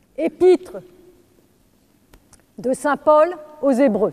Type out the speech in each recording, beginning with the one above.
Épître de saint Paul aux Hébreux.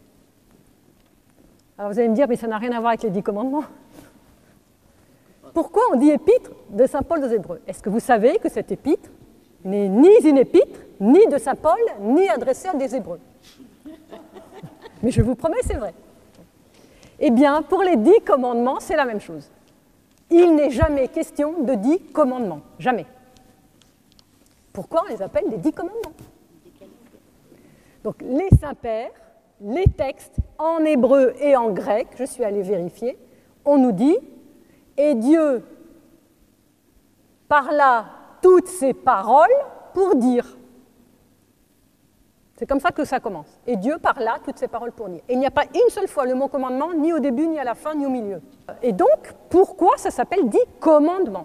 Alors vous allez me dire, mais ça n'a rien à voir avec les 10 commandements. Pourquoi on dit épître de saint Paul aux Hébreux? Est-ce que vous savez que cette épître n'est ni une épître, ni de saint Paul, ni adressée à des Hébreux? Mais je vous promets, c'est vrai. Eh bien, pour les 10 commandements, c'est la même chose. Il n'est jamais question de 10 commandements. Jamais. Pourquoi on les appelle les 10 commandements? Donc, les saints-pères, les textes en hébreu et en grec, je suis allée vérifier, on nous dit « Et Dieu parla toutes ces paroles pour dire ». C'est comme ça que ça commence. Et Dieu parla toutes ces paroles pour dire. Et il n'y a pas une seule fois le mot commandement, ni au début, ni à la fin, ni au milieu. Et donc, pourquoi ça s'appelle 10 commandements?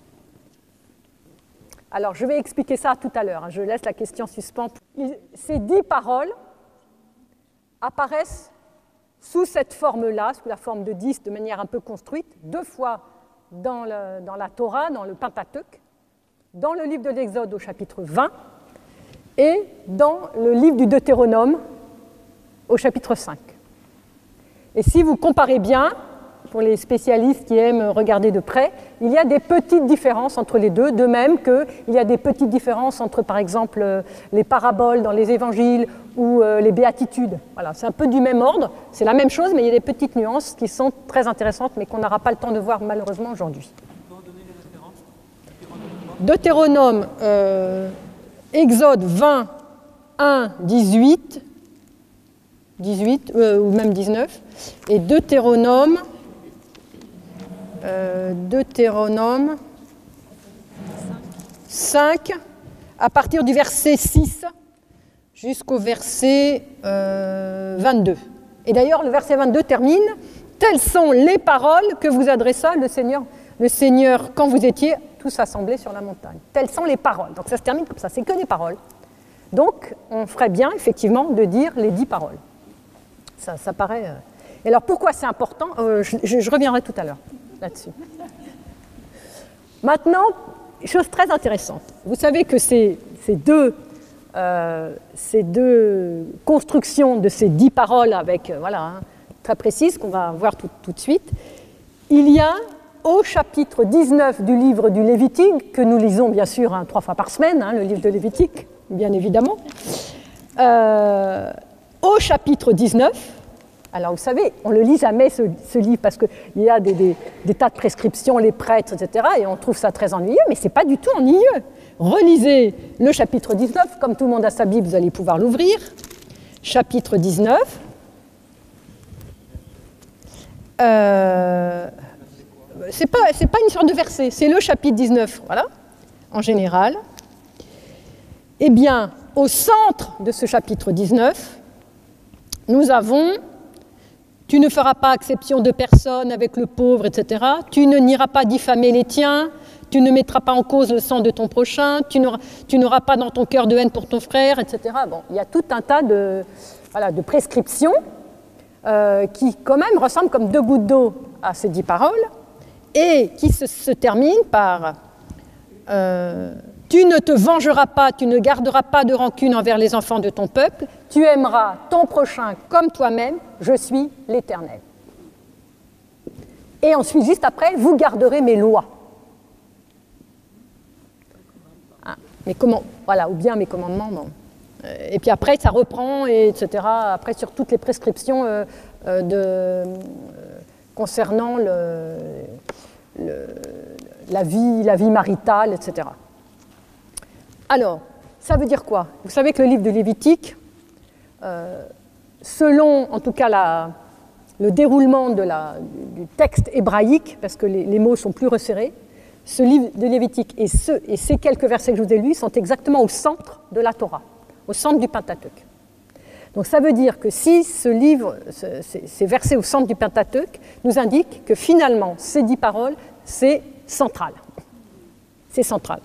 Alors, je vais expliquer ça tout à l'heure. Je laisse la question en suspens. Ces 10 paroles apparaissent sous cette forme-là, sous la forme de 10, de manière un peu construite, 2 fois dans la Torah, dans le Pentateuque, dans le livre de l'Exode au chapitre 20, et dans le livre du Deutéronome au chapitre 5. Et si vous comparez bien, pour les spécialistes qui aiment regarder de près, il y a des petites différences entre les deux, de même qu'il y a des petites différences entre, par exemple, les paraboles dans les évangiles ou les béatitudes. Voilà, c'est un peu du même ordre, c'est la même chose, mais il y a des petites nuances qui sont très intéressantes, mais qu'on n'aura pas le temps de voir malheureusement aujourd'hui. Tu peux donner les références? Deutéronome, Exode 20, 1, 18, ou même 19, et Deutéronome 5, à partir du verset 6 jusqu'au verset 22. Et d'ailleurs, le verset 22 termine « Telles sont les paroles que vous adressa le Seigneur quand vous étiez tous assemblés sur la montagne. » Telles sont les paroles. Donc ça se termine comme ça, c'est que des paroles. Donc on ferait bien, effectivement, de dire les 10 paroles. Ça paraît... Et alors pourquoi c'est important? Je reviendrai tout à l'heure là-dessus. Maintenant, chose très intéressante. Vous savez que ces deux constructions de ces 10 paroles avec, très précises, qu'on va voir tout de suite, il y a au chapitre 19 du livre du Lévitique, que nous lisons bien sûr 3 fois par semaine, le livre de Lévitique, bien évidemment, au chapitre 19, alors vous savez, on ne le lit jamais ce livre parce qu'il y a des tas de prescriptions, les prêtres, etc. Et on trouve ça très ennuyeux, mais ce n'est pas du tout ennuyeux. Relisez le chapitre 19, comme tout le monde a sa Bible, vous allez pouvoir l'ouvrir. Chapitre 19. C'est pas une sorte de verset, c'est le chapitre 19, voilà, en général. Eh bien, au centre de ce chapitre 19, nous avons « Tu ne feras pas exception de personne avec le pauvre, etc. Tu ne n'iras pas diffamer les tiens. Tu ne mettras pas en cause le sang de ton prochain. Tu n'auras pas dans ton cœur de haine pour ton frère, etc. » Bon, il y a tout un tas de prescriptions qui, quand même, ressemblent comme 2 gouttes d'eau à ces 10 paroles et qui se terminent par tu ne te vengeras pas, tu ne garderas pas de rancune envers les enfants de ton peuple, tu aimeras ton prochain comme toi-même, je suis l'Éternel. Et ensuite, juste après, vous garderez mes lois. Ou bien mes commandements. Bon. Et puis après, ça reprend, etc. Après, sur toutes les prescriptions concernant la vie maritale, etc. Alors, ça veut dire quoi? Vous savez que le livre de Lévitique, selon en tout cas le déroulement du texte hébraïque, parce que les mots sont plus resserrés, ce livre de Lévitique et ces quelques versets que je vous ai lus sont exactement au centre de la Torah, au centre du Pentateuque. Donc ça veut dire que si ce livre, ces versets au centre du Pentateuque, nous indiquent que finalement, ces 10 paroles, c'est central. C'est central.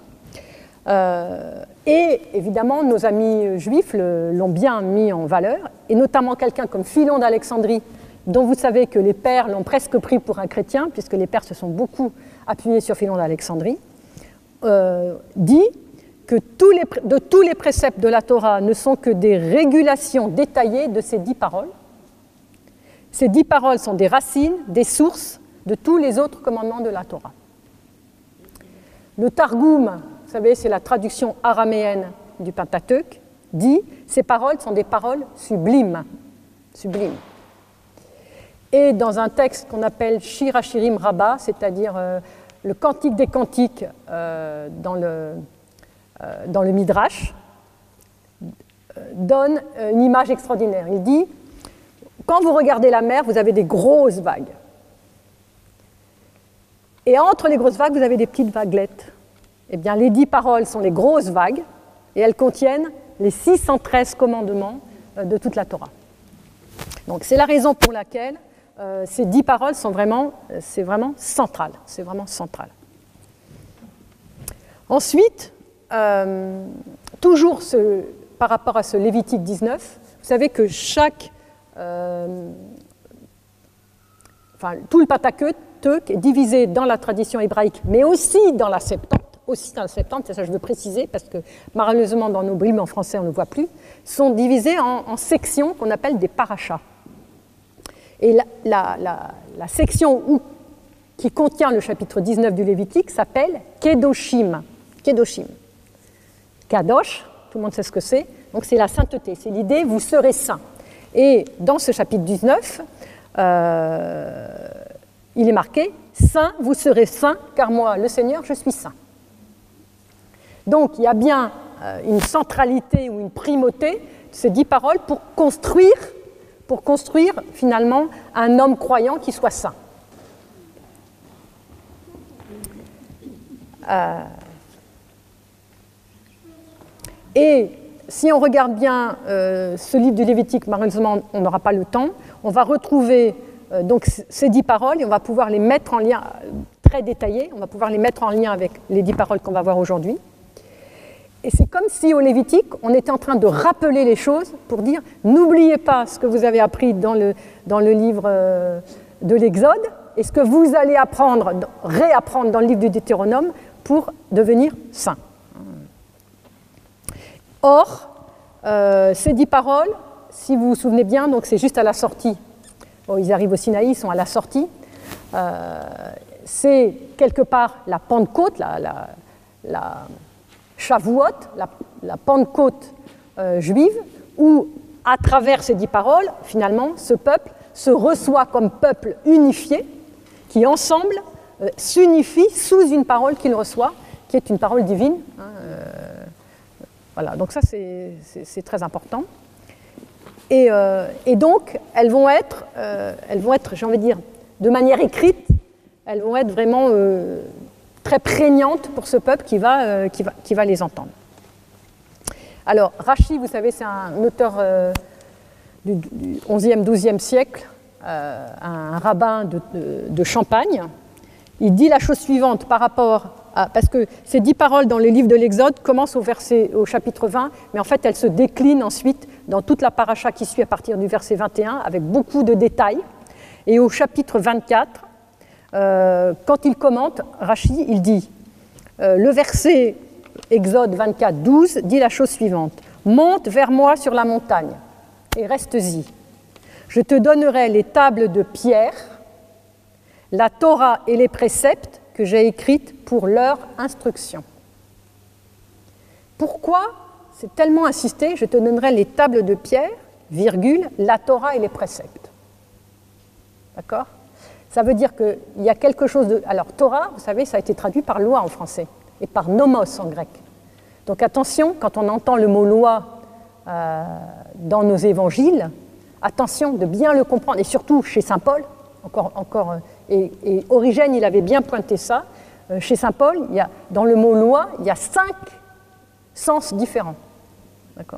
Et évidemment, nos amis juifs l'ont bien mis en valeur, et notamment quelqu'un comme Philon d'Alexandrie, dont vous savez que les pères l'ont presque pris pour un chrétien, puisque les pères se sont beaucoup appuyés sur Philon d'Alexandrie, dit que tous les préceptes de la Torah ne sont que des régulations détaillées de ces 10 paroles. Ces 10 paroles sont des racines, des sources de tous les autres commandements de la Torah. Le Targum, vous savez, c'est la traduction araméenne du Pentateuque, dit « ces paroles sont des paroles sublimes ». Sublimes. Et dans un texte qu'on appelle Shir Hashirim Rabbah, c'est-à-dire le Cantique des Cantiques dans le Midrash, donne une image extraordinaire. Il dit, quand vous regardez la mer, vous avez des grosses vagues. Et entre les grosses vagues, vous avez des petites vaguelettes. Eh bien, les 10 paroles sont les grosses vagues, et elles contiennent les 613 commandements de toute la Torah. Donc, c'est la raison pour laquelle ces 10 paroles sont vraiment centrales. C'est vraiment central. Ensuite, toujours par rapport à ce Lévitique 19, vous savez que tout le Pentateuque est divisé dans la tradition hébraïque, mais aussi dans la Septante. C'est ça que je veux préciser, parce que malheureusement dans nos Bibles en français on ne le voit plus, sont divisés en sections qu'on appelle des parachas. Et la section qui contient le chapitre 19 du Lévitique s'appelle Kedoshim. Kedoshim. Kadosh, tout le monde sait ce que c'est, donc c'est la sainteté, c'est l'idée vous serez saints. Et dans ce chapitre 19, il est marqué saint, vous serez saints, car moi, le Seigneur, je suis saint. Donc il y a bien une centralité ou une primauté de ces 10 paroles pour construire finalement un homme croyant qui soit saint. Et si on regarde bien ce livre du Lévitique, malheureusement on n'aura pas le temps, on va retrouver donc ces 10 paroles et on va pouvoir les mettre en lien, très détaillées, on va pouvoir les mettre en lien avec les 10 paroles qu'on va voir aujourd'hui. Et c'est comme si au Lévitique, on était en train de rappeler les choses pour dire n'oubliez pas ce que vous avez appris dans le livre de l'Exode et ce que vous allez réapprendre dans le livre du Deutéronome pour devenir saint. Or, ces 10 paroles, si vous vous souvenez bien, donc c'est juste à la sortie. Bon, ils arrivent au Sinaï, ils sont à la sortie. C'est quelque part la Pentecôte, la Shavuot, la Pentecôte juive, où à travers ces 10 paroles, finalement, ce peuple se reçoit comme peuple unifié, qui ensemble s'unifie sous une parole qu'il reçoit, qui est une parole divine. Voilà, donc ça c'est très important. Et donc elles vont être, j'ai envie de dire, de manière écrite, elles vont être vraiment très prégnantes pour ce peuple qui va les entendre. Alors Rashi, vous savez, c'est un auteur du 11e, 12e siècle, un rabbin de Champagne. Il dit la chose suivante par rapport à... Parce que ces 10 paroles dans le livre de l'Exode commencent au chapitre 20, mais en fait elles se déclinent ensuite dans toute la paracha qui suit à partir du verset 21, avec beaucoup de détails. Et au chapitre 24, quand il commente, Rashi, il dit, le verset Exode 24, 12 dit la chose suivante. « Monte vers moi sur la montagne et reste-y. Je te donnerai les tables de pierre, la Torah et les préceptes que j'ai écrites pour leur instruction. » Pourquoi c'est tellement insisté, je te donnerai les tables de pierre, virgule, la Torah et les préceptes. D'accord ? Ça veut dire qu'il y a quelque chose de... Alors, Torah, vous savez, ça a été traduit par loi en français et par nomos en grec. Donc attention, quand on entend le mot loi dans nos évangiles, attention de bien le comprendre, et surtout chez saint Paul, et Origène, il avait bien pointé ça, chez saint Paul, dans le mot loi, il y a 5 sens différents. D'accord ?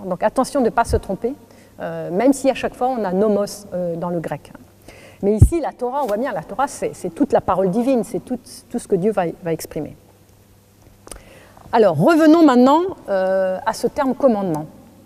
Donc attention de ne pas se tromper, même si à chaque fois on a nomos dans le grec. Mais ici, la Torah, on voit bien, la Torah, c'est toute la parole divine, c'est tout ce que Dieu va exprimer. Alors, revenons maintenant à ce terme commandement.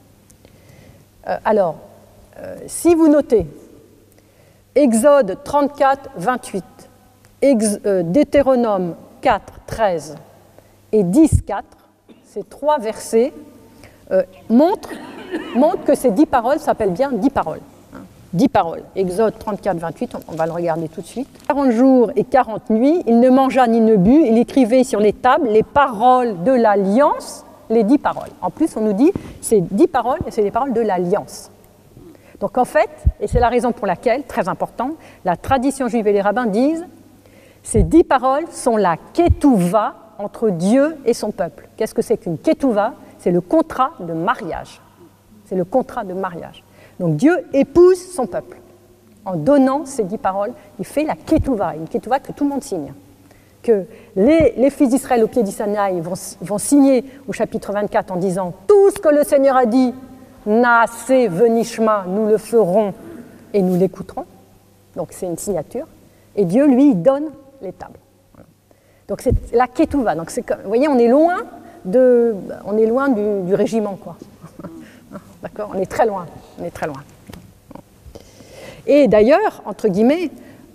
Si vous notez Exode 34, 28, Deutéronome 4, 13 et 10, 4, ces 3 versets montrent que ces 10 paroles s'appellent bien 10 paroles. 10 paroles. Exode 34, 28, on va le regarder tout de suite. 40 jours et 40 nuits, il ne mangea ni ne but, il écrivait sur les tables les paroles de l'alliance, les 10 paroles. En plus, on nous dit, c'est 10 paroles et c'est les paroles de l'alliance. Donc en fait, et c'est la raison pour laquelle, très important, la tradition juive et les rabbins disent, ces 10 paroles sont la ketouva entre Dieu et son peuple. Qu'est-ce que c'est qu'une ketouva? C'est le contrat de mariage. C'est le contrat de mariage. Donc Dieu épouse son peuple. En donnant ces 10 paroles, il fait la ketouva, une ketouva que tout le monde signe. Que les fils d'Israël au pied du Sinaï vont signer au chapitre 24 en disant « Tout ce que le Seigneur a dit, Naaseh venishma, nous le ferons et nous l'écouterons. » Donc c'est une signature. Et Dieu, lui, il donne les tables. Donc c'est la ketouva. Donc vous voyez, on est loin du régiment, quoi. D'accord ? On est très loin. Et d'ailleurs, entre guillemets,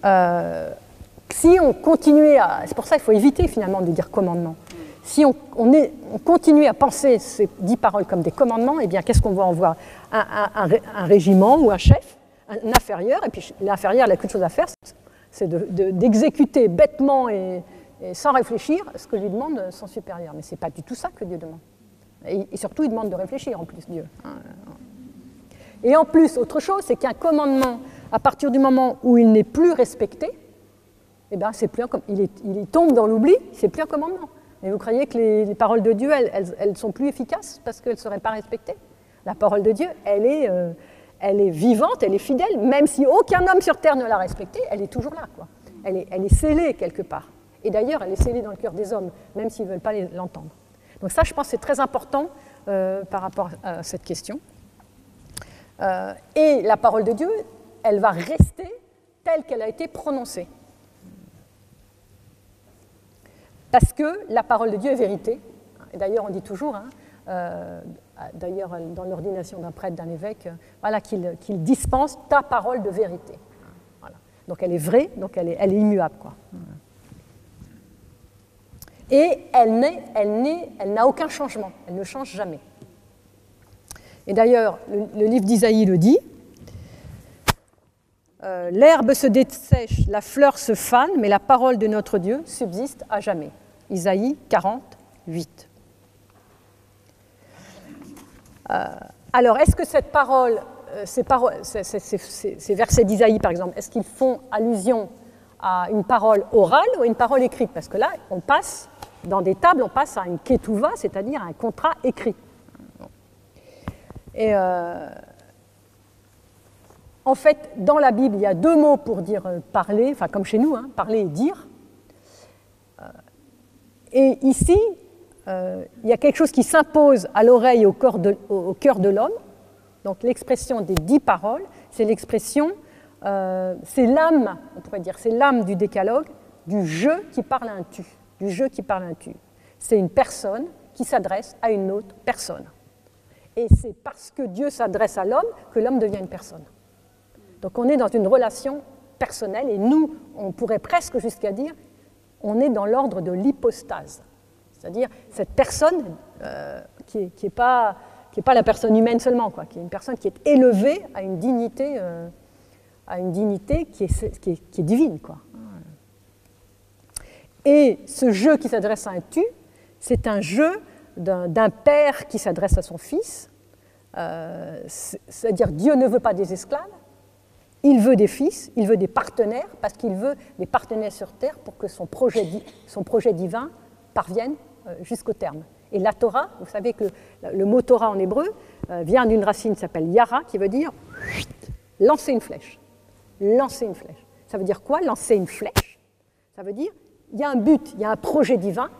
si on continuait à... C'est pour ça qu'il faut éviter finalement de dire commandement. Si on continue à penser ces 10 paroles comme des commandements, eh bien, qu'est-ce qu'on voit ? On voit un régiment ou un chef, un inférieur, et puis l'inférieur, il n'a qu'une chose à faire, c'est d'exécuter bêtement et sans réfléchir ce que lui demande son supérieur. Mais ce n'est pas du tout ça que Dieu demande. Et surtout, il demande de réfléchir en plus, Dieu. Et en plus, autre chose, c'est qu'un commandement, à partir du moment où il n'est plus respecté, eh ben, il tombe dans l'oubli, c'est plus un commandement. Et vous croyez que les paroles de Dieu, elles sont plus efficaces parce qu'elles ne seraient pas respectées? La parole de Dieu, elle est vivante, elle est fidèle, même si aucun homme sur terre ne l'a respectée, elle est toujours là, quoi. Elle est scellée quelque part. Et d'ailleurs, elle est scellée dans le cœur des hommes, même s'ils ne veulent pas l'entendre. Donc ça, je pense que c'est très important par rapport à cette question. Et la parole de Dieu, elle va rester telle qu'elle a été prononcée. Parce que la parole de Dieu est vérité. Et d'ailleurs, on dit toujours, d'ailleurs dans l'ordination d'un prêtre, d'un évêque, voilà, qu'il dispense ta parole de vérité. Voilà. Donc elle est vraie, donc elle est immuable, quoi. Et elle n'a aucun changement, elle ne change jamais. Et d'ailleurs, le livre d'Isaïe le dit, l'herbe se dessèche, la fleur se fane, mais la parole de notre Dieu subsiste à jamais. Isaïe 40, 8. Alors, est-ce que ces versets d'Isaïe, par exemple, est-ce qu'ils font allusion à une parole orale ou à une parole écrite? Parce que là, on passe, dans des tables, on passe à une ketouva, c'est-à-dire un contrat écrit. Et en fait, dans la Bible, il y a 2 mots pour dire parler, enfin comme chez nous, parler et dire. Et ici, il y a quelque chose qui s'impose à l'oreille, au cœur de l'homme. Donc l'expression des 10 paroles, c'est l'expression, c'est l'âme, on pourrait dire, c'est l'âme du décalogue, du je qui parle à un tu. Du je qui parle à un tu. C'est une personne qui s'adresse à une autre personne. Et c'est parce que Dieu s'adresse à l'homme que l'homme devient une personne. Donc on est dans une relation personnelle, et nous, on pourrait presque jusqu'à dire, on est dans l'ordre de l'hypostase. C'est-à-dire cette personne qui n'est pas la personne humaine seulement, quoi, qui est une personne qui est élevée à une dignité qui est divine, quoi. Et ce je qui s'adresse à un tu, c'est un je d'un père qui s'adresse à son fils, c'est-à-dire Dieu ne veut pas des esclaves, il veut des fils, il veut des partenaires, parce qu'il veut des partenaires sur terre pour que son projet divin parvienne jusqu'au terme. Et la Torah, vous savez que le mot Torah en hébreu vient d'une racine qui s'appelle yara, qui veut dire lancer une flèche. Lancer une flèche. Ça veut dire quoi, lancer une flèche? Ça veut dire il y a un but, il y a un projet divin,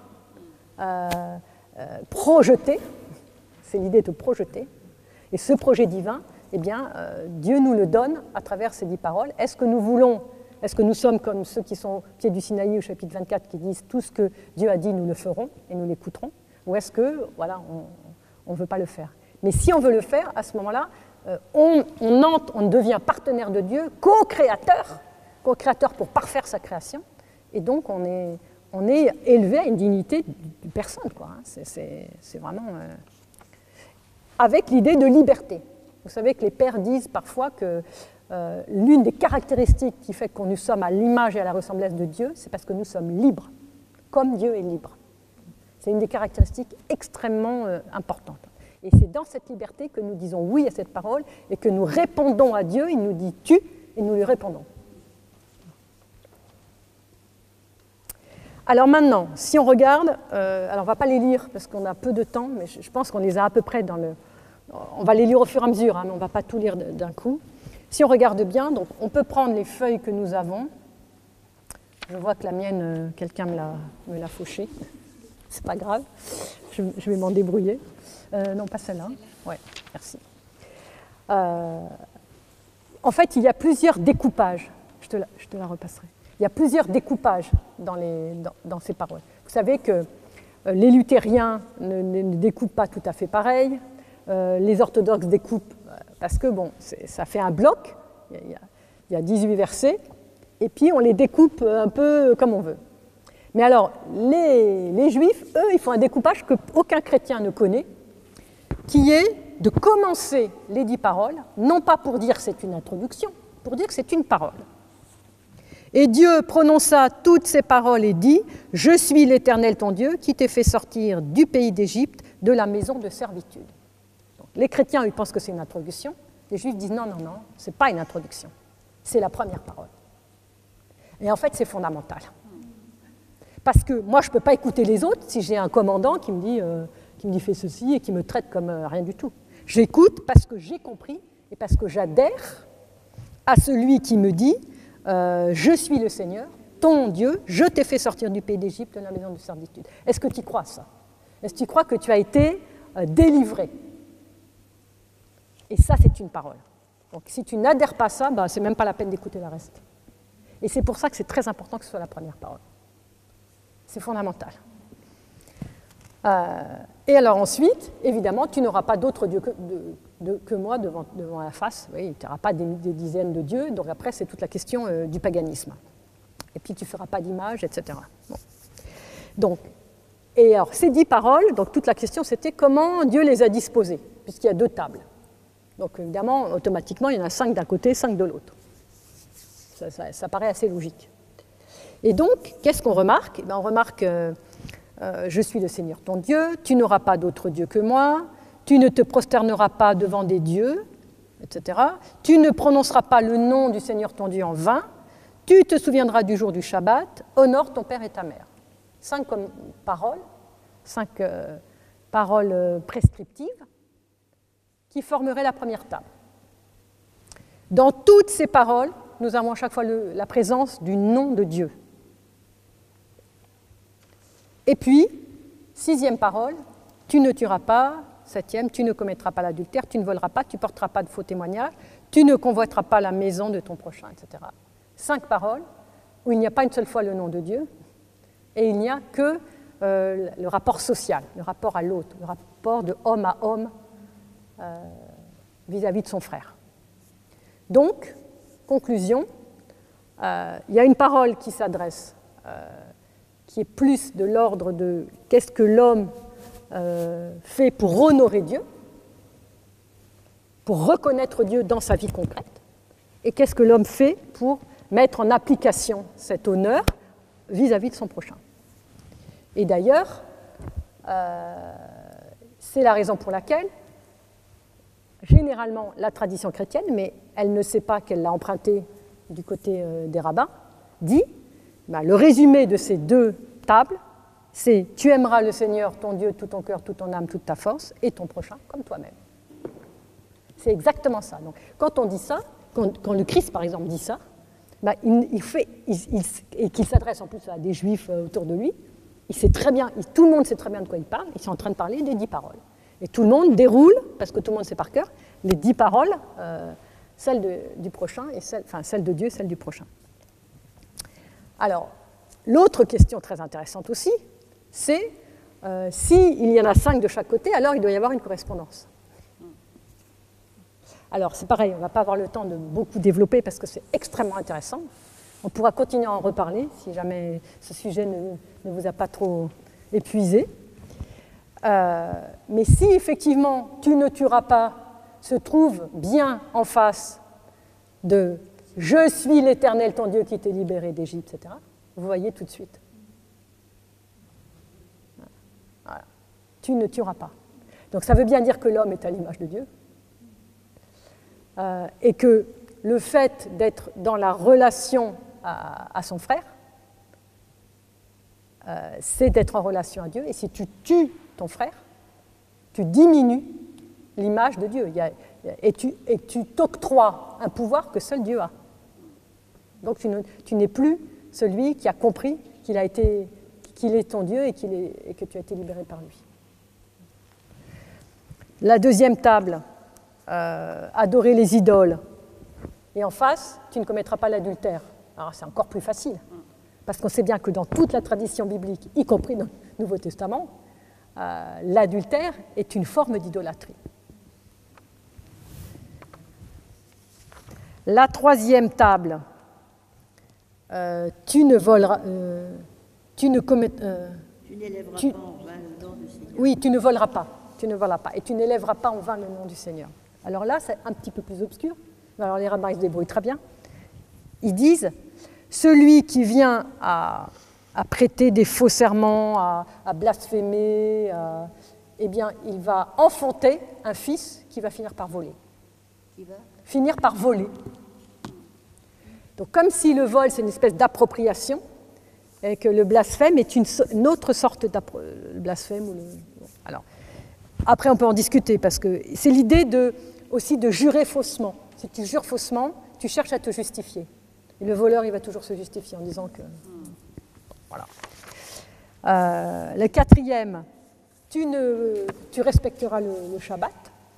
projeté, c'est l'idée de projeter, et ce projet divin, eh bien, Dieu nous le donne à travers ces 10 paroles. Est-ce que nous sommes comme ceux qui sont au pied du Sinaï au chapitre 24 qui disent tout ce que Dieu a dit, nous le ferons et nous l'écouterons, ou est-ce que, voilà, on ne veut pas le faire? Mais si on veut le faire, à ce moment-là, on devient partenaire de Dieu, co-créateur pour parfaire sa création, et donc on on est élevé à une dignité de personne, quoi. Hein. C'est vraiment... avec l'idée de liberté. Vous savez que les pères disent parfois que l'une des caractéristiques qui fait que nous sommes à l'image et à la ressemblance de Dieu, c'est parce que nous sommes libres, comme Dieu est libre. C'est une des caractéristiques extrêmement importantes. Et c'est dans cette liberté que nous disons oui à cette parole et que nous répondons à Dieu. Il nous dit « tu » et nous lui répondons. Alors maintenant, si on regarde, alors on ne va pas les lire parce qu'on a peu de temps, mais je pense qu'on les a à peu près dans le... On va les lire au fur et à mesure, hein, mais on ne va pas tout lire d'un coup. Si on regarde bien, donc on peut prendre les feuilles que nous avons. Je vois que la mienne, quelqu'un me l'a fauchée. C'est pas grave, je vais m'en débrouiller. Non, pas celle-là. Oui, merci. En fait, il y a plusieurs découpages. Je te la repasserai. Il y a plusieurs découpages dans ces paroles. Vous savez que les luthériens ne découpent pas tout à fait pareil. Les orthodoxes découpent parce que bon, ça fait un bloc. Il y a 18 versets. Et puis, on les découpe un peu comme on veut. Mais alors, les Juifs, eux, ils font un découpage qu'aucun chrétien ne connaît, qui est de commencer les 10 paroles, non pas pour dire que c'est une introduction, pour dire que c'est une parole. Et Dieu prononça toutes ces paroles et dit « Je suis l'Éternel ton Dieu qui t'ai fait sortir du pays d'Égypte, de la maison de servitude. » Les chrétiens, ils pensent que c'est une introduction. Les Juifs disent « Non, non, non, ce n'est pas une introduction. C'est la première parole. » Et en fait, c'est fondamental. Parce que moi, je ne peux pas écouter les autres si j'ai un commandant qui me dit fais ceci et qui me traite comme rien du tout. J'écoute parce que j'ai compris et parce que j'adhère à celui qui me dit je suis le Seigneur, ton Dieu, je t'ai fait sortir du pays d'Égypte, de la maison de servitude. Est-ce que tu crois ça? Est-ce que tu crois que tu as été délivré? Et ça, c'est une parole. Donc si tu n'adhères pas à ça, bah, ce n'est même pas la peine d'écouter le reste. Et c'est pour ça que c'est très important que ce soit la première parole. C'est fondamental. Et alors ensuite, évidemment, tu n'auras pas d'autre Dieu que moi devant la face. Oui, tu n'auras pas des dizaines de dieux. Donc après, c'est toute la question du paganisme. Et puis tu ne feras pas d'image, etc. Bon. Donc, et alors, ces 10 paroles, donc toute la question, c'était comment Dieu les a disposées, puisqu'il y a 2 tables. Donc évidemment, automatiquement, il y en a 5 d'un côté, 5 de l'autre. Ça paraît assez logique. Et donc, qu'est-ce qu'on remarque? On remarque je suis le Seigneur ton Dieu, tu n'auras pas d'autre Dieu que moi, tu ne te prosterneras pas devant des dieux, etc. Tu ne prononceras pas le nom du Seigneur ton Dieu en vain, tu te souviendras du jour du Shabbat, honore ton père et ta mère. 5 paroles, 5 paroles prescriptives qui formeraient la première table. Dans toutes ces paroles, nous avons à chaque fois la présence du nom de Dieu. Et puis, 6e parole, tu ne tueras pas. 7e, tu ne commettras pas l'adultère, tu ne voleras pas, tu ne porteras pas de faux témoignages, tu ne convoiteras pas la maison de ton prochain, etc. 5 paroles où il n'y a pas une seule fois le nom de Dieu et il n'y a que le rapport social, le rapport à l'autre, le rapport de homme à homme vis-à-vis de son frère. Donc, conclusion, il y a une parole qui s'adresse, qui est plus de l'ordre de qu'est-ce que l'homme fait pour honorer Dieu, pour reconnaître Dieu dans sa vie concrète, et qu'est-ce que l'homme fait pour mettre en application cet honneur vis-à-vis de son prochain. Et d'ailleurs, c'est la raison pour laquelle, généralement, la tradition chrétienne, mais elle ne sait pas qu'elle l'a empruntée du côté des rabbins, dit le résumé de ces 2 tables, c'est « Tu aimeras le Seigneur, ton Dieu, tout ton cœur, toute ton âme, toute ta force, et ton prochain comme toi-même. » C'est exactement ça. Donc, quand on dit ça, quand le Christ, par exemple, dit ça, et qu'il s'adresse en plus à des Juifs autour de lui, il sait très bien, tout le monde sait très bien de quoi il parle, ils sont en train de parler des 10 paroles. Et tout le monde déroule, parce que tout le monde sait par cœur, les 10 paroles, celle du prochain, et celle de Dieu et celle du prochain. Alors, l'autre question très intéressante aussi, c'est s'il y en a 5 de chaque côté, alors il doit y avoir une correspondance. Alors, c'est pareil, on ne va pas avoir le temps de beaucoup développer parce que c'est extrêmement intéressant. On pourra continuer à en reparler si jamais ce sujet ne vous a pas trop épuisé. Mais si effectivement tu ne tueras pas se trouve bien en face de « Je suis l'Éternel, ton Dieu qui t'ai libéré d'Égypte », etc., vous voyez tout de suite. Voilà. Tu ne tueras pas. Donc ça veut bien dire que l'homme est à l'image de Dieu et que le fait d'être dans la relation à son frère, c'est d'être en relation à Dieu. Et si tu tues ton frère, tu diminues l'image de Dieu. Et tu t'octroies un pouvoir que seul Dieu a. Donc tu n'es plus celui qui a compris qu'il est ton Dieu et que tu as été libéré par lui. La deuxième table, adorer les idoles. Et en face, tu ne commettras pas l'adultère. Alors c'est encore plus facile, parce qu'on sait bien que dans toute la tradition biblique, y compris dans le Nouveau Testament, l'adultère est une forme d'idolâtrie. La troisième table, tu n'élèveras pas en vain le nom du Seigneur. Oui, tu ne voleras pas, et tu n'élèveras pas en vain le nom du Seigneur. Alors là, c'est un petit peu plus obscur. Alors les rabbins, ils se débrouillent très bien. Ils disent, celui qui vient à prêter des faux serments, à blasphémer, eh bien, il va enfanter un fils qui va finir par voler. Qui va finir par voler. Donc, comme si le vol, c'est une espèce d'appropriation, et que le blasphème est une autre sorte blasphème. Alors, après, on peut en discuter, parce que c'est l'idée aussi de jurer faussement. Si tu jures faussement, tu cherches à te justifier. Et le voleur, il va toujours se justifier en disant que... Voilà. Le quatrième, tu respecteras le Shabbat.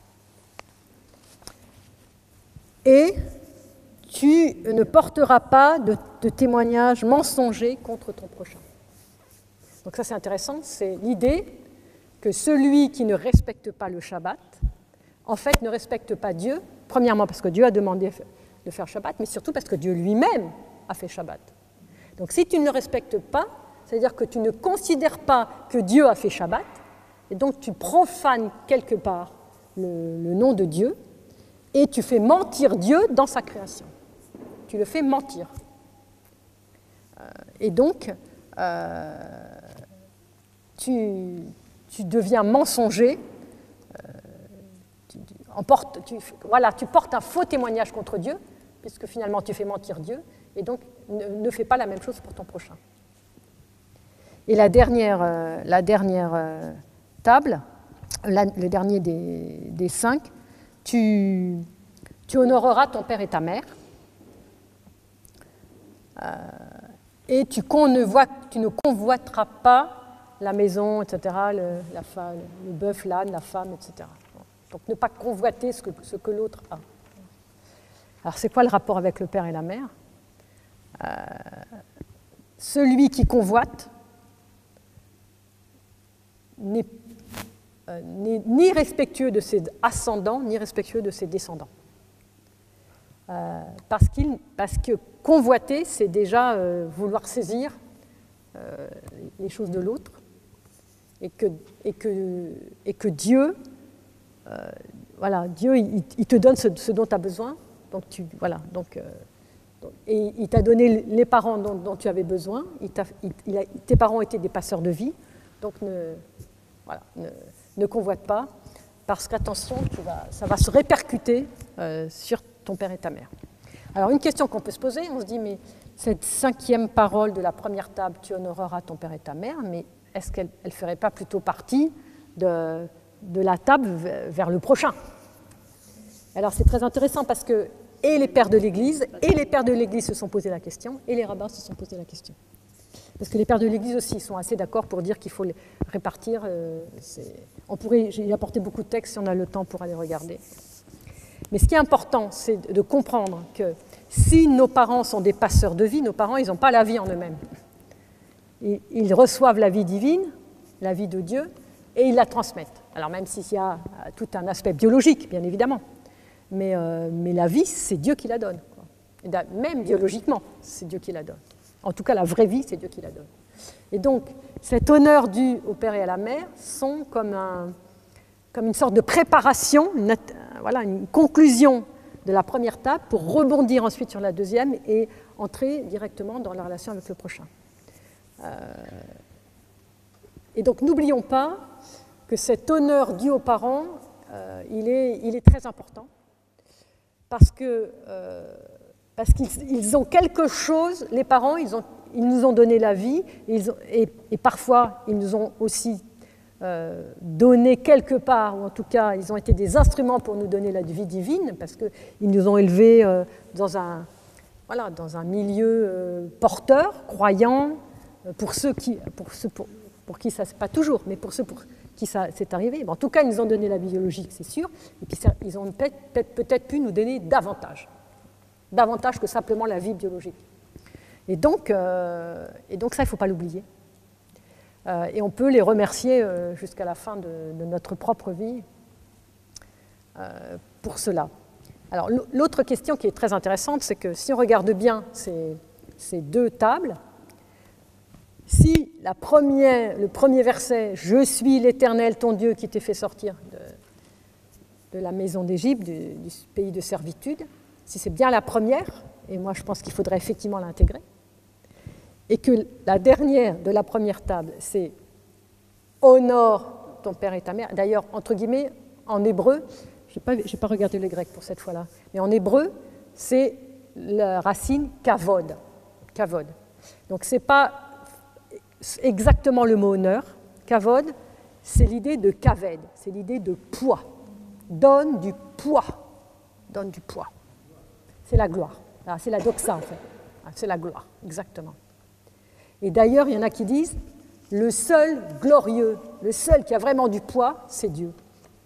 Et tu ne porteras pas de témoignage mensonger contre ton prochain. Donc ça, c'est intéressant. C'est l'idée que celui qui ne respecte pas le Shabbat, en fait, ne respecte pas Dieu. Premièrement, parce que Dieu a demandé de faire Shabbat, mais surtout parce que Dieu lui-même a fait Shabbat. Donc si tu ne le respectes pas, c'est-à-dire que tu ne considères pas que Dieu a fait Shabbat, et donc tu profanes quelque part le nom de Dieu, et tu fais mentir Dieu dans sa création. Tu le fais mentir. Et donc, tu deviens mensonger. Tu portes un faux témoignage contre Dieu, puisque finalement tu fais mentir Dieu, et donc ne fais pas la même chose pour ton prochain. Et la dernière table, le dernier des 5, tu honoreras ton père et ta mère, et tu ne convoiteras pas la maison, etc., le bœuf, l'âne, la femme, etc. Donc ne pas convoiter ce que l'autre a. Alors c'est quoi le rapport avec le père et la mère ? Celui qui convoite n'est ni respectueux de ses ascendants, ni respectueux de ses descendants. Parce que convoiter, c'est déjà vouloir saisir les choses de l'autre, et que Dieu, Dieu, il te donne ce dont tu as besoin, et il t'a donné les parents dont tu avais besoin, tes parents étaient des passeurs de vie, donc ne convoite pas, parce qu'attention, ça va se répercuter sur ton père et ta mère. Alors une question qu'on peut se poser, on se dit, mais cette 5e parole de la première table, tu honoreras ton père et ta mère, mais est-ce qu'elle ne ferait pas plutôt partie de la table vers le prochain ? Alors c'est très intéressant parce que et les pères de l'Église se sont posé la question, et les rabbins se sont posé la question. Parce que les pères de l'Église aussi sont assez d'accord pour dire qu'il faut les répartir. On pourrait y apporter beaucoup de textes si on a le temps pour aller regarder. Mais ce qui est important, c'est de comprendre que si nos parents sont des passeurs de vie, nos parents, ils n'ont pas la vie en eux-mêmes. Ils reçoivent la vie divine, la vie de Dieu, et ils la transmettent. Alors même s'il y a tout un aspect biologique, bien évidemment, mais la vie, c'est Dieu qui la donne, quoi. Même biologiquement, c'est Dieu qui la donne. En tout cas, la vraie vie, c'est Dieu qui la donne. Et donc, cet honneur dû au père et à la mère sont comme une sorte de préparation, une conclusion de la première table pour rebondir ensuite sur la deuxième et entrer directement dans la relation avec le prochain. Et donc, n'oublions pas que cet honneur dû aux parents, il est très important parce qu'ils ont quelque chose, les parents, ils nous ont donné la vie et parfois ils nous ont aussi donné quelque part, ou en tout cas ils ont été des instruments pour nous donner la vie divine parce qu'ils nous ont élevés dans un milieu porteur, croyant, pour qui ça, pas toujours, mais pour ceux pour qui ça s'est arrivé. En tout cas, ils nous ont donné la biologique, c'est sûr, et puis ils ont peut-être pu nous donner davantage que simplement la vie biologique. Et donc ça, il ne faut pas l'oublier. Et on peut les remercier jusqu'à la fin de notre propre vie pour cela. Alors, l'autre question qui est très intéressante, c'est que si on regarde bien ces deux tables, si le premier verset « Je suis l'Éternel, ton Dieu, qui t'ai fait sortir de la maison d'Égypte, du pays de servitude », si c'est bien la première, et moi je pense qu'il faudrait effectivement l'intégrer, et que la dernière de la première table, c'est « Honore ton père et ta mère ». D'ailleurs, entre guillemets, en hébreu, je n'ai pas regardé le grec pour cette fois-là, mais en hébreu, c'est la racine « kavod ». Kavod. Donc ce n'est pas exactement le mot « honneur ». Kavod, c'est l'idée de kaved, c'est l'idée de poids. Donne du poids. Donne du poids. C'est la gloire. C'est la doxa, en fait. C'est la gloire, exactement. Et d'ailleurs, il y en a qui disent, le seul glorieux, le seul qui a vraiment du poids, c'est Dieu. Pourquoi ?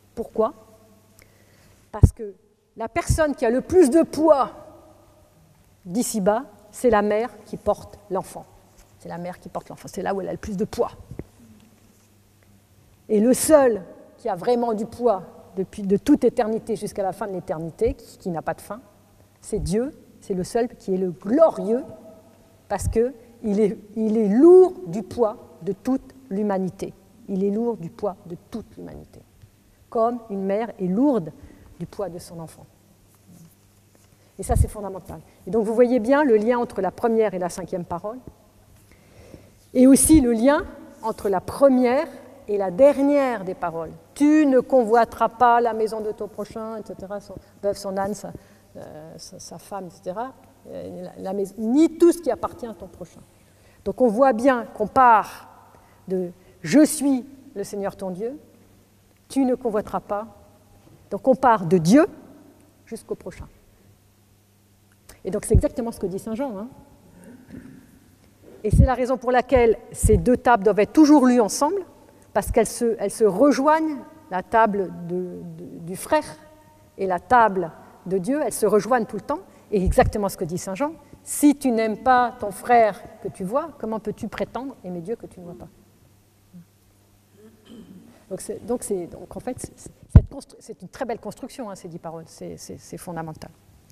Parce que la personne qui a le plus de poids d'ici-bas, c'est la mère qui porte l'enfant. C'est la mère qui porte l'enfant. C'est là où elle a le plus de poids. Et le seul qui a vraiment du poids de toute éternité jusqu'à la fin de l'éternité, qui n'a pas de fin, c'est Dieu. C'est le seul qui est le glorieux parce qu'il est lourd du poids de toute l'humanité. Il est lourd du poids de toute l'humanité. Comme une mère est lourde du poids de son enfant. Et ça, c'est fondamental. Et donc, vous voyez bien le lien entre la première et la cinquième parole, et aussi le lien entre la première et la dernière des paroles. Tu ne convoiteras pas la maison de ton prochain, etc., son bœuf, son âne, sa femme, etc., ni tout ce qui appartient à ton prochain. Donc, on voit bien qu'on part de « Je suis le Seigneur ton Dieu », tu ne convoiteras pas. Donc, on part de Dieu jusqu'au prochain. Et donc, c'est exactement ce que dit Saint Jean. Et c'est la raison pour laquelle ces deux tables doivent être toujours lues ensemble, parce qu'elles se rejoignent, la table du frère et la table de Dieu, elles se rejoignent tout le temps. Et exactement ce que dit Saint Jean, si tu n'aimes pas ton frère que tu vois, comment peux-tu prétendre aimer Dieu que tu ne vois pas ? Donc en fait, c'est une très belle construction, ces 10 paroles, c'est fondamental.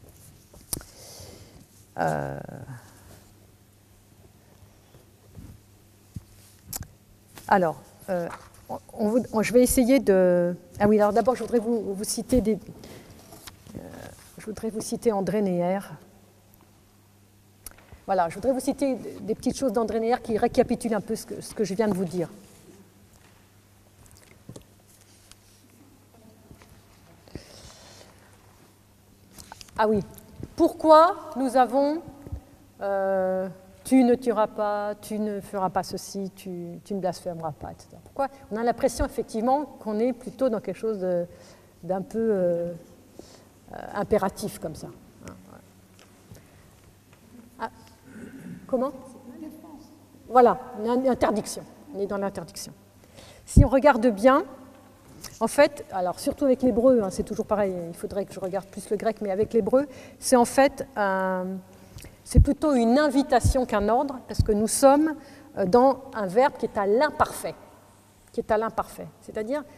Alors, je vais essayer de... Ah oui, alors d'abord, je voudrais vous citer je voudrais vous citer André Neher. Voilà, je voudrais vous citer des petites choses d'André Neher qui récapitulent un peu ce que je viens de vous dire. Ah oui, pourquoi nous avons tu ne tueras pas, tu ne feras pas ceci, tu ne blasphémeras pas, etc. Pourquoi ? On a l'impression effectivement qu'on est plutôt dans quelque chose d'un peu impératif comme ça. Ah, comment ? Voilà, une interdiction. On est dans l'interdiction. Si on regarde bien, en fait, alors surtout avec l'hébreu, c'est toujours pareil, il faudrait que je regarde plus le grec, mais avec l'hébreu, c'est en fait c'est plutôt une invitation qu'un ordre, parce que nous sommes dans un verbe qui est à l'imparfait. C'est-à-dire,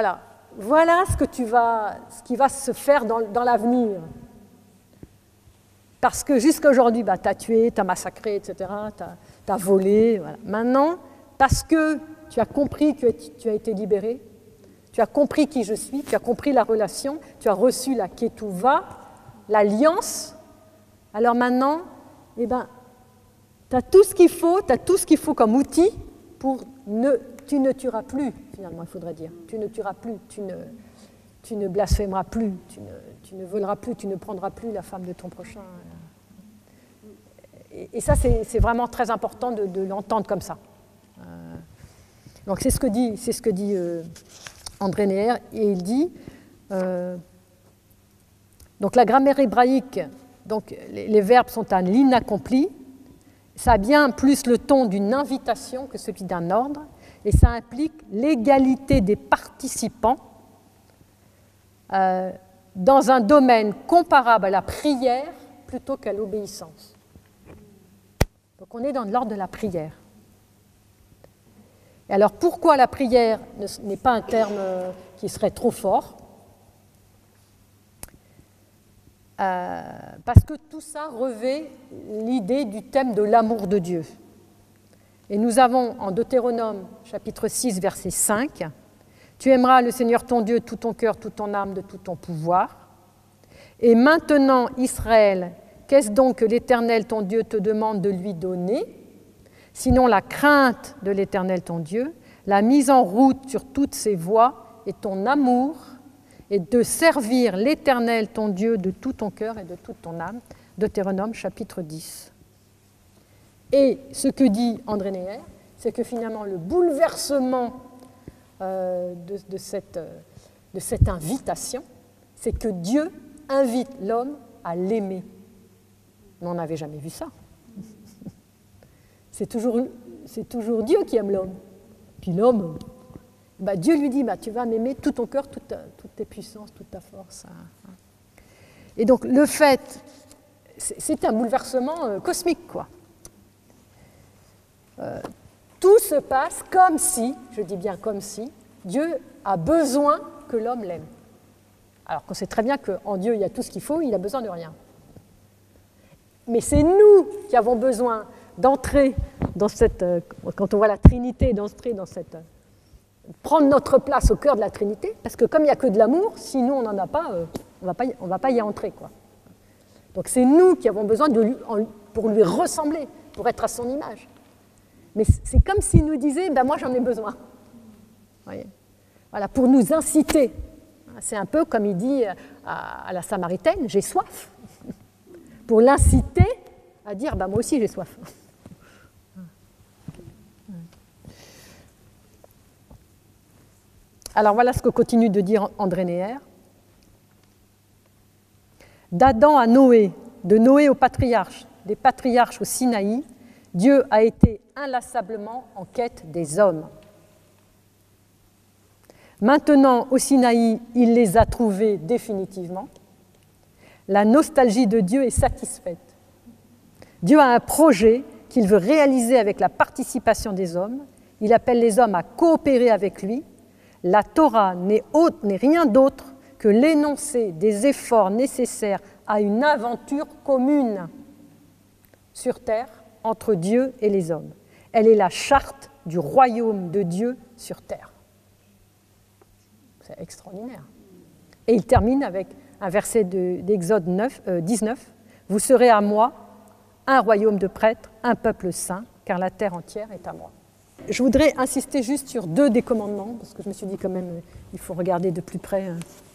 voilà ce qui va se faire dans l'avenir. Parce que jusqu'à aujourd'hui, tu as tué, tu as massacré, etc., tu as volé. Voilà. Maintenant, parce que tu as compris que tu as été libéré, tu as compris qui je suis, tu as compris la relation, tu as reçu la Ketouva, l'alliance, alors maintenant, tu as tout ce qu'il faut, tu as tout ce qu'il faut comme outil pour tu ne tueras plus, finalement, il faudrait dire. Tu ne tueras plus, tu ne blasphémeras plus, tu ne voleras plus, tu ne prendras plus la femme de ton prochain. Et ça, c'est vraiment très important de l'entendre comme ça. Donc c'est ce que dit André Neher, et il dit donc la grammaire hébraïque, donc les verbes sont à l'inaccompli, ça a bien plus le ton d'une invitation que celui d'un ordre, et ça implique l'égalité des participants dans un domaine comparable à la prière plutôt qu'à l'obéissance. Donc on est dans l'ordre de la prière. Et alors pourquoi la prière n'est pas un terme qui serait trop fort ? Parce que tout ça revêt l'idée du thème de l'amour de Dieu. Et nous avons en Deutéronome, chapitre 6, verset 5, « Tu aimeras le Seigneur ton Dieu de tout ton cœur, toute ton âme, de tout ton pouvoir. Et maintenant, Israël, qu'est-ce donc que l'Éternel ton Dieu te demande de lui donner ? Sinon la crainte de l'Éternel ton Dieu, la mise en route sur toutes ses voies et ton amour, et de servir l'Éternel ton Dieu de tout ton cœur et de toute ton âme. » Deutéronome chapitre 10. Et ce que dit André Neher, c'est que finalement le bouleversement de cette invitation, c'est que Dieu invite l'homme à l'aimer. Mais on n'avait jamais vu ça. C'est toujours Dieu qui aime l'homme. Puis l'homme, Dieu lui dit, tu vas m'aimer tout ton cœur, toutes tes puissances, toute ta force. Et donc le fait, c'est un bouleversement cosmique, quoi. Tout se passe comme si, je dis bien comme si, Dieu a besoin que l'homme l'aime. Alors qu'on sait très bien qu'en Dieu, il y a tout ce qu'il faut, il n'a besoin de rien. Mais c'est nous qui avons besoin d'entrer dans cette... quand on voit la Trinité, d'entrer dans cette... prendre notre place au cœur de la Trinité, parce que comme il n'y a que de l'amour, si nous on n'en a pas, on ne va pas y entrer, quoi. Donc c'est nous qui avons besoin de lui, pour lui ressembler, pour être à son image. Mais c'est comme s'il nous disait, moi j'en ai besoin. Voyez, voilà, pour nous inciter. C'est un peu comme il dit à la Samaritaine, j'ai soif. Pour l'inciter à dire, moi aussi j'ai soif. Alors voilà ce que continue de dire André Neher. D'Adam à Noé, de Noé aux patriarches, des patriarches au Sinaï, Dieu a été inlassablement en quête des hommes. Maintenant, au Sinaï, il les a trouvés définitivement. La nostalgie de Dieu est satisfaite. Dieu a un projet qu'il veut réaliser avec la participation des hommes. Il appelle les hommes à coopérer avec lui. La Torah n'est rien d'autre que l'énoncé des efforts nécessaires à une aventure commune sur terre entre Dieu et les hommes. Elle est la charte du royaume de Dieu sur terre. C'est extraordinaire. Et il termine avec un verset d'Exode 19. « Vous serez à moi un royaume de prêtres, un peuple saint, car la terre entière est à moi. » Je voudrais insister juste sur 2 des commandements, parce que je me suis dit quand même, il faut regarder de plus près.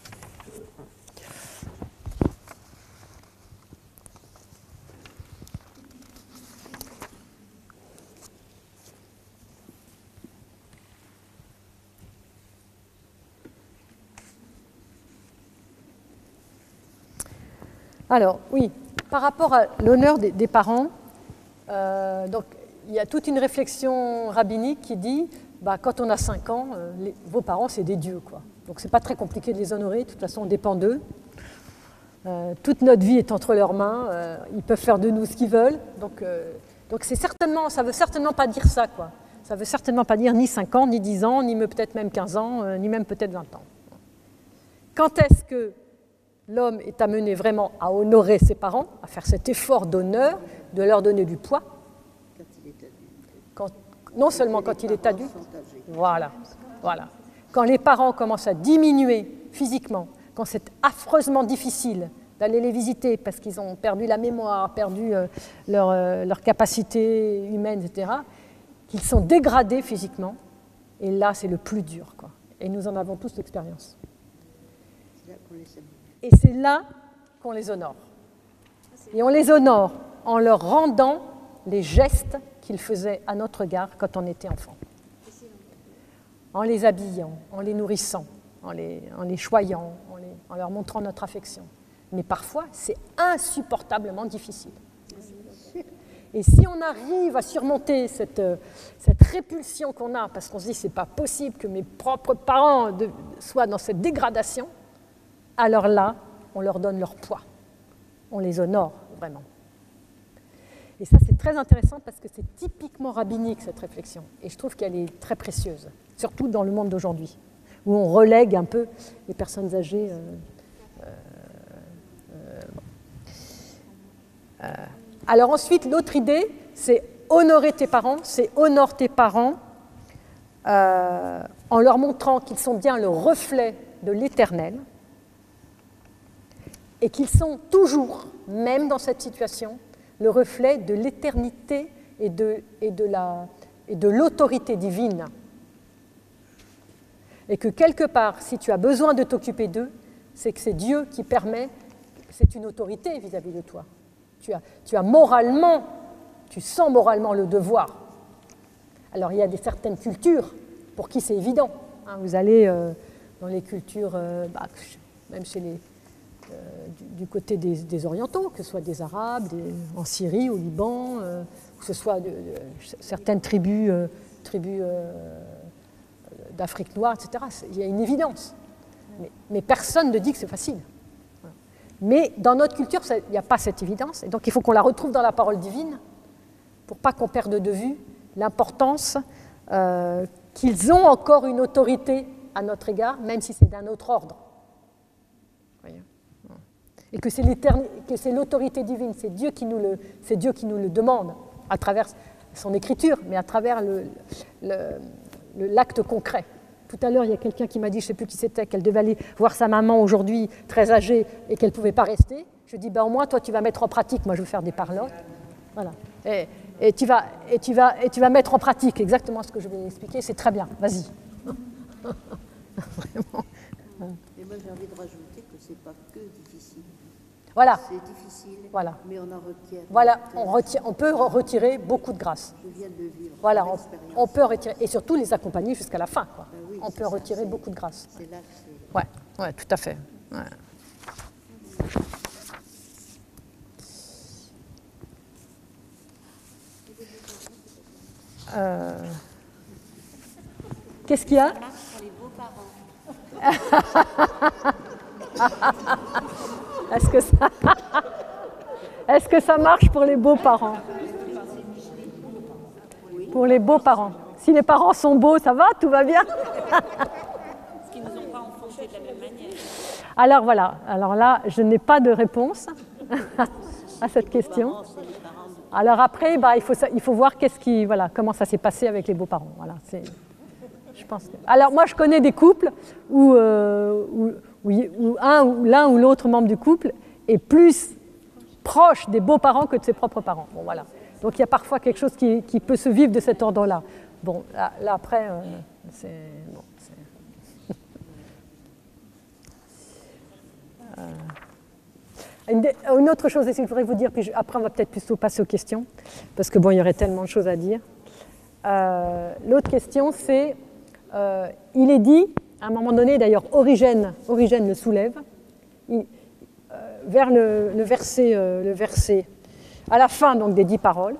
Alors, oui, par rapport à l'honneur des parents, donc, il y a toute une réflexion rabbinique qui dit quand on a 5 ans, vos parents, c'est des dieux, quoi. Donc, ce n'est pas très compliqué de les honorer. De toute façon, on dépend d'eux. Toute notre vie est entre leurs mains. Ils peuvent faire de nous ce qu'ils veulent. Donc ça ne veut certainement pas dire ça, quoi. Ça ne veut certainement pas dire ni 5 ans, ni 10 ans, ni peut-être même 15 ans, ni même peut-être 20 ans. Quand est-ce que l'homme est amené vraiment à honorer ses parents, à faire cet effort d'honneur, de leur donner du poids. Quand il est adulte. Non seulement quand il est adulte, voilà. Quand les parents commencent à diminuer physiquement, quand c'est affreusement difficile d'aller les visiter parce qu'ils ont perdu la mémoire, perdu leur capacité humaine, etc., qu'ils sont dégradés physiquement, et là, c'est le plus dur, quoi. Et nous en avons tous l'expérience. Et c'est là qu'on les honore. Et on les honore en leur rendant les gestes qu'ils faisaient à notre égard quand on était enfant. En les habillant, en les nourrissant, en les choyant, en leur montrant notre affection. Mais parfois, c'est insupportablement difficile. Et si on arrive à surmonter cette répulsion qu'on a, parce qu'on se dit c'est pas possible que mes propres parents soient dans cette dégradation, alors là, on leur donne leur poids. On les honore vraiment. Et ça, c'est très intéressant parce que c'est typiquement rabbinique, cette réflexion. Et je trouve qu'elle est très précieuse, surtout dans le monde d'aujourd'hui, où on relègue un peu les personnes âgées. Alors ensuite, l'autre idée, c'est honorer tes parents, c'est honore tes parents en leur montrant qu'ils sont bien le reflet de l'Éternel et qu'ils sont toujours, même dans cette situation, le reflet de l'éternité et de l'autorité divine. Et que quelque part, si tu as besoin de t'occuper d'eux, c'est que c'est Dieu qui permet, c'est une autorité vis-à-vis de toi. Tu as moralement, tu sens moralement le devoir. Alors il y a certaines cultures pour qui c'est évident. Vous allez dans les cultures, même chez du côté des orientaux, que ce soit des Arabes, en Syrie, au Liban, que ce soit certaines tribus d'Afrique noire, etc. Il y a une évidence. Mais personne ne dit que c'est facile. Mais dans notre culture, il n'y a pas cette évidence. Et donc il faut qu'on la retrouve dans la parole divine pour pas qu'on perde de vue l'importance qu'ils ont encore une autorité à notre égard, même si c'est d'un autre ordre. Voyez ? Et que c'est l'autorité divine, c'est Dieu qui nous le demande à travers son écriture, mais à travers l'acte concret. Tout à l'heure, il y a quelqu'un qui m'a dit, je ne sais plus qui c'était, qu'elle devait aller voir sa maman aujourd'hui, très âgée, et qu'elle ne pouvait pas rester. Je dis, au moins, toi, tu vas mettre en pratique, moi, je veux faire des parlottes. Voilà. Et tu vas mettre en pratique exactement ce que je vais expliquer, c'est très bien, vas-y. Vraiment. Et moi, j'ai envie de rajouter que ce n'est pas que difficile. Voilà. C'est difficile, voilà. Mais on en retient. Voilà, on peut retirer beaucoup de grâce. Je viens de le vivre. Voilà, on peut retirer, et surtout les accompagner jusqu'à la fin. Quoi. Oui, on peut retirer beaucoup de grâce. C'est là que c'est... Ouais, tout à fait. Ouais. Qu'est-ce qu'il y a ? Ça marche pour les beaux-parents. Est-ce que ça marche pour les beaux-parents ? Pour les beaux-parents. Si les parents sont beaux, ça va ? Tout va bien ? Parce qu'ils ne nous ont pas enfantés de la même manière. Alors voilà. Alors là, je n'ai pas de réponse à cette question. Alors après, il faut voir comment ça s'est passé avec les beaux-parents. Voilà, je pense que... Alors moi, je connais des couples où l'un ou l'autre membre du couple est plus proche des beaux-parents que de ses propres parents. Bon, voilà. Donc il y a parfois quelque chose qui peut se vivre de cet ordre-là. Bon, là après, c'est... Bon, Une autre chose, et je voudrais vous dire, puis après on va peut-être plutôt passer aux questions, parce que il y aurait tellement de choses à dire. L'autre question, c'est, il est dit, à un moment donné, d'ailleurs, Origène le soulève, vers le verset, à la fin donc, des 10 paroles.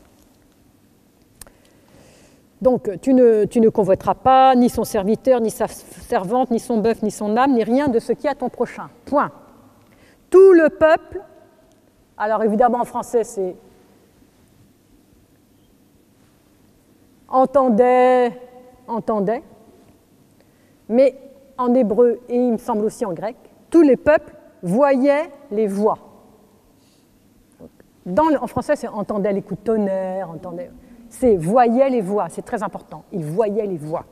Donc, tu ne convoiteras pas ni son serviteur, ni sa servante, ni son bœuf, ni son âme, ni rien de ce qui est à ton prochain. Point. Tout le peuple, alors évidemment en français c'est entendait, mais en hébreu et il me semble aussi en grec, tous les peuples voyait les voix. En français, c'est entendait les coups de tonnerre, c'est voyait les voix, c'est très important. Il voyait les voix.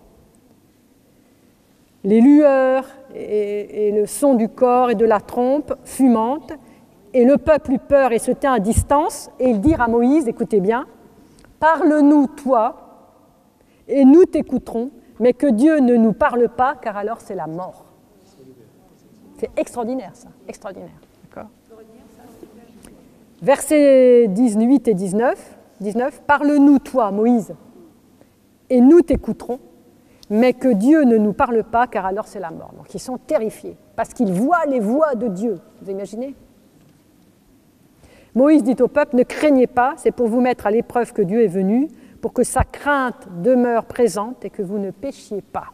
Les lueurs et le son du corps et de la trompe fumante, et le peuple eut peur et se tint à distance, et ils dirent à Moïse, écoutez bien, parle-nous toi, et nous t'écouterons, mais que Dieu ne nous parle pas, car alors c'est la mort. C'est extraordinaire ça, extraordinaire. D'accord ? Versets 18 et 19, parle-nous toi, Moïse, et nous t'écouterons, mais que Dieu ne nous parle pas, car alors c'est la mort. Donc ils sont terrifiés, parce qu'ils voient les voix de Dieu. Vous imaginez ? Moïse dit au peuple, ne craignez pas, c'est pour vous mettre à l'épreuve que Dieu est venu, pour que sa crainte demeure présente et que vous ne péchiez pas.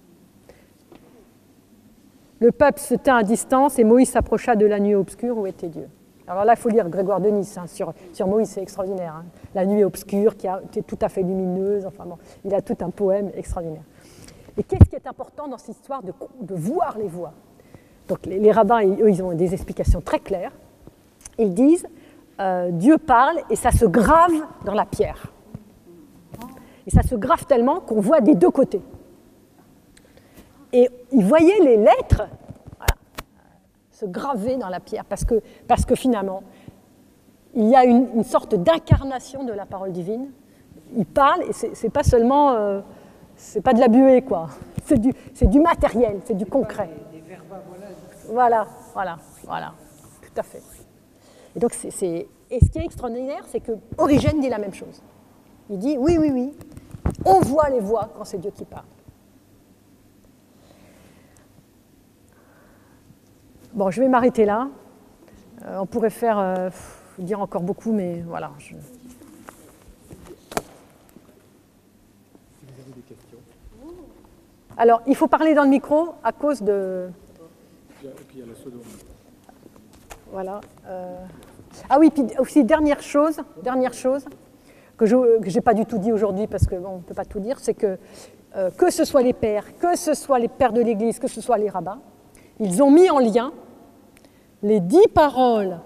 Le peuple se tint à distance et Moïse s'approcha de la nuée obscure où était Dieu. Alors là, il faut lire Grégoire de Nice sur Moïse, c'est extraordinaire. Hein. La nuée obscure qui est tout à fait lumineuse, enfin bon, il a tout un poème extraordinaire. Et qu'est-ce qui est important dans cette histoire de voir les voix ? Donc les rabbins, eux, ils ont des explications très claires. Ils disent, Dieu parle et ça se grave dans la pierre. Et ça se grave tellement qu'on voit des deux côtés. Et ils voyaient les lettres se graver dans la pierre, parce que finalement, il y a une sorte d'incarnation de la parole divine. Il parle, et c'est pas seulement, c'est pas de la buée, quoi. C'est du matériel, c'est du concret. Voilà, tout à fait. Et donc, et ce qui est extraordinaire, c'est que Origène dit la même chose. Il dit, oui, on voit les voix quand c'est Dieu qui parle. Bon, je vais m'arrêter là. On pourrait dire encore beaucoup, mais voilà. Si vous avez des questions. Alors, il faut parler dans le micro à cause de... Et puis il y a la Sodome. Voilà. Ah oui, puis aussi, dernière chose que je n'ai pas du tout dit aujourd'hui, parce qu'on ne peut pas tout dire, c'est que ce soit les pères, que ce soit les pères de l'Église, que ce soit les rabbins, ils ont mis en lien les 10 paroles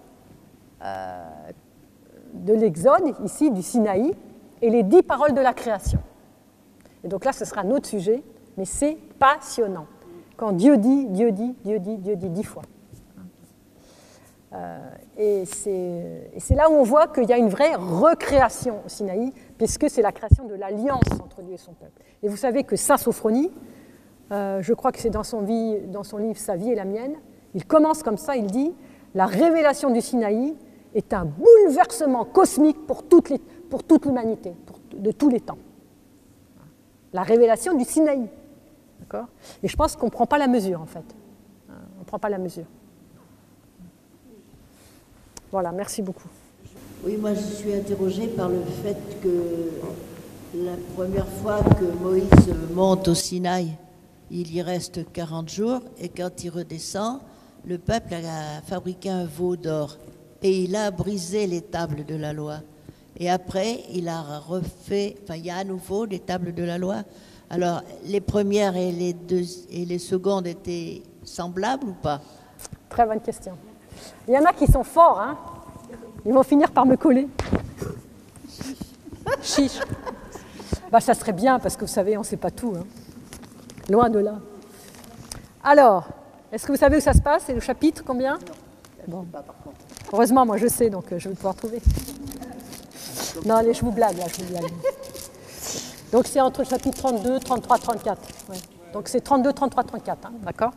de l'Exode, ici du Sinaï, et les 10 paroles de la création. Et donc là, ce sera un autre sujet, mais c'est passionnant. Quand Dieu dit 10 fois. Et c'est là où on voit qu'il y a une vraie recréation au Sinaï, puisque c'est la création de l'alliance entre Dieu et son peuple. Et vous savez que saint Sophronie, je crois que c'est dans son livre « Sa vie et la mienne », il commence comme ça, il dit « La révélation du Sinaï est un bouleversement cosmique pour toute l'humanité, de tous les temps. » La révélation du Sinaï. D'accord ? Et je pense qu'on ne prend pas la mesure, en fait. On ne prend pas la mesure. Voilà, merci beaucoup. Oui, moi je suis interrogée par le fait que la première fois que Moïse monte au Sinaï, il y reste 40 jours, et quand il redescend, le peuple a fabriqué un veau d'or, et il a brisé les tables de la loi. Et après, il a refait, il y a à nouveau les tables de la loi. Alors, les premières et les secondes étaient semblables ou pas ? Très bonne question. Il y en a qui sont forts, hein. Ils vont finir par me coller. Chiche. Ça serait bien, parce que vous savez, on ne sait pas tout. Hein. Loin de là. Alors, est-ce que vous savez où ça se passe? C'est le chapitre combien? Bon. Heureusement, moi je sais, donc je vais pouvoir trouver. Non, allez, je vous blague, là, Donc c'est entre le chapitre 32, 33, 34. Ouais. Donc c'est 32, 33, 34, hein, d'accord?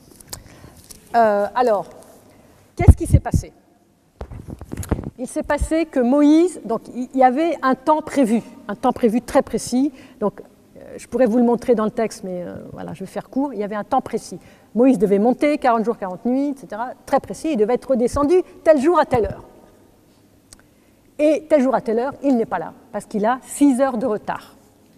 Alors, qu'est-ce qui s'est passé? Il s'est passé que Moïse, donc il y avait un temps prévu très précis. Donc je pourrais vous le montrer dans le texte, mais voilà, je vais faire court. Il y avait un temps précis. Moïse devait monter 40 jours, 40 nuits, etc. Très précis. Il devait être redescendu tel jour à telle heure. Et tel jour à telle heure, il n'est pas là, parce qu'il a 6 heures de retard.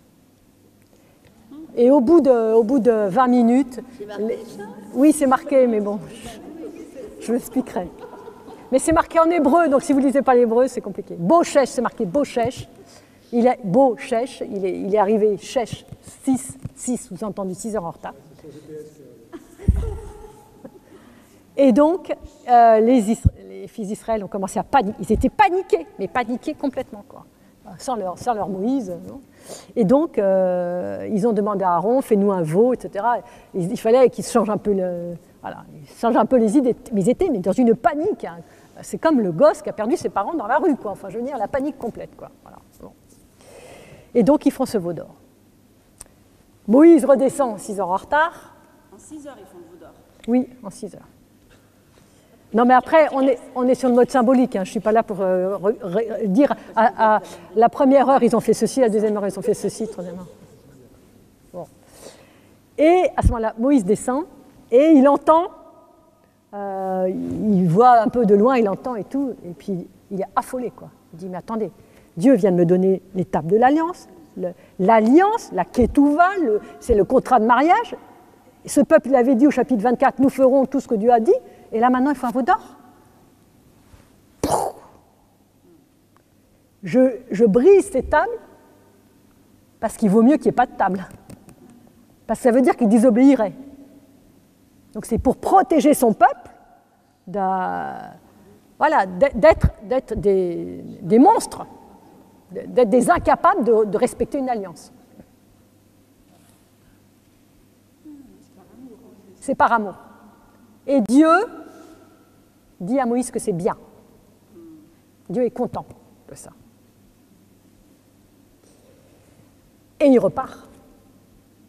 Et au bout de 20 minutes... C'est marqué ça ? Oui, c'est marqué, mais bon, je l'expliquerai. Mais c'est marqué en hébreu, donc si vous ne lisez pas l'hébreu, c'est compliqué. Boshech, c'est marqué Boshech. Il est arrivé Shech, 6, vous avez entendu, 6 heures en retard. Et donc, les fils d'Israël ont commencé à paniquer. Ils étaient paniqués, mais paniqués complètement, quoi. Sans leur Moïse. Non. Et donc, ils ont demandé à Aaron, fais-nous un veau, etc. Il fallait qu'ils changent un peu ils changent un peu les idées. Mais ils étaient dans une panique. Hein. C'est comme le gosse qui a perdu ses parents dans la rue, quoi. Enfin, je veux dire, la panique complète, quoi. Voilà. Bon. Et donc, ils font ce veau d'or. Moïse redescend 6 heures en retard. En 6 heures, ils font le veau d'or. Oui, en 6 heures. Non, mais après, on est sur le mode symbolique. Hein. Je ne suis pas là pour dire à la première heure, ils ont fait ceci, la deuxième heure, ils ont fait ceci, troisième heure. Bon. Et à ce moment-là, Moïse descend et il entend, il voit un peu de loin, il entend et tout, et puis il est affolé, quoi. Il dit, mais attendez, Dieu vient de me donner l'étape de l'alliance, l'alliance, la Ketouva, c'est le contrat de mariage. Ce peuple, il avait dit au chapitre 24, nous ferons tout ce que Dieu a dit. Et là, maintenant, il faut un veau d'or. Je brise ces tables parce qu'il vaut mieux qu'il n'y ait pas de table. Parce que ça veut dire qu'il désobéirait. Donc c'est pour protéger son peuple d'être des monstres, d'être des incapables de respecter une alliance. C'est par amour. Et Dieu dit à Moïse que c'est bien. Dieu est content de ça. Et il repart. Pourquoi ?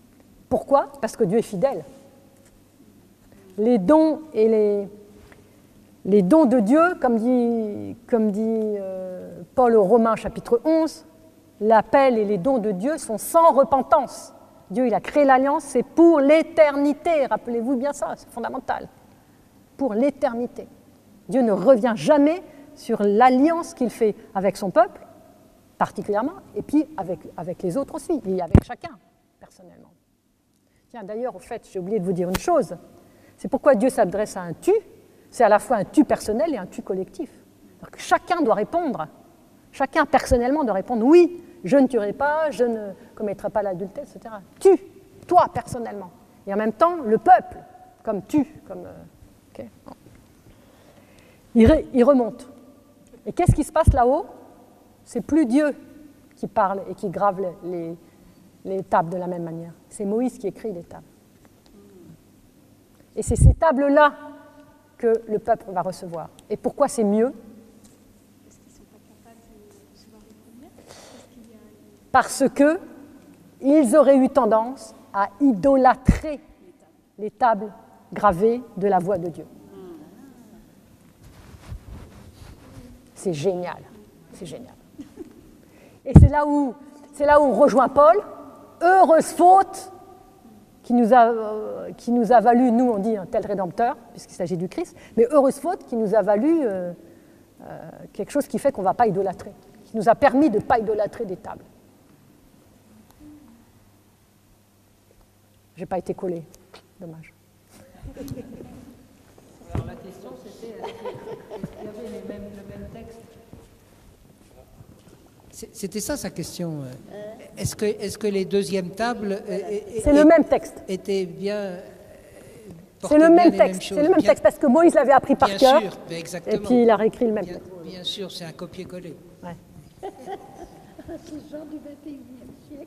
Parce que Dieu est fidèle. Les dons et les dons de Dieu, comme dit Paul aux Romains chapitre 11, l'appel et les dons de Dieu sont sans repentance. Dieu, il a créé l'alliance, c'est pour l'éternité. Rappelez-vous bien ça, c'est fondamental. Pour l'éternité. Dieu ne revient jamais sur l'alliance qu'il fait avec son peuple, particulièrement, et puis avec les autres aussi, et avec chacun, personnellement. Tiens, d'ailleurs, au fait, j'ai oublié de vous dire une chose. C'est pourquoi Dieu s'adresse à un tu. C'est à la fois un tu personnel et un tu collectif. Alors que chacun doit répondre. Chacun, personnellement, doit répondre oui, je ne tuerai pas, je ne commettrai pas l'adultère, etc. Tu, toi, personnellement. Et en même temps, le peuple, comme tu, comme... Okay. Il remonte. Et qu'est-ce qui se passe là-haut ? C'est plus Dieu qui parle et qui grave les tables de la même manière. C'est Moïse qui écrit les tables. Et c'est ces tables-là que le peuple va recevoir. Et pourquoi c'est mieux ? Parce qu'ils auraient eu tendance à idolâtrer les tables gravées de la voix de Dieu. C'est génial, c'est génial. Et c'est là où on rejoint Paul. Heureuse faute qui nous a valu, nous on dit un tel rédempteur, puisqu'il s'agit du Christ, mais heureuse faute qui nous a valu quelque chose qui fait qu'on ne va pas idolâtrer, qui nous a permis de ne pas idolâtrer des tables. Je n'ai pas été collée, dommage. Alors la question c'était, est-ce qu'il y avait le même texte ? C'était ça sa question. Est-ce que les deuxièmes tables c'est le même texte. Étaient bien... C'est le même texte. C'est le même texte parce que Moïse l'avait appris par cœur. Et puis il a réécrit le même texte. Bien sûr, c'est un copier-coller. Ouais. Ce genre du 21e siècle.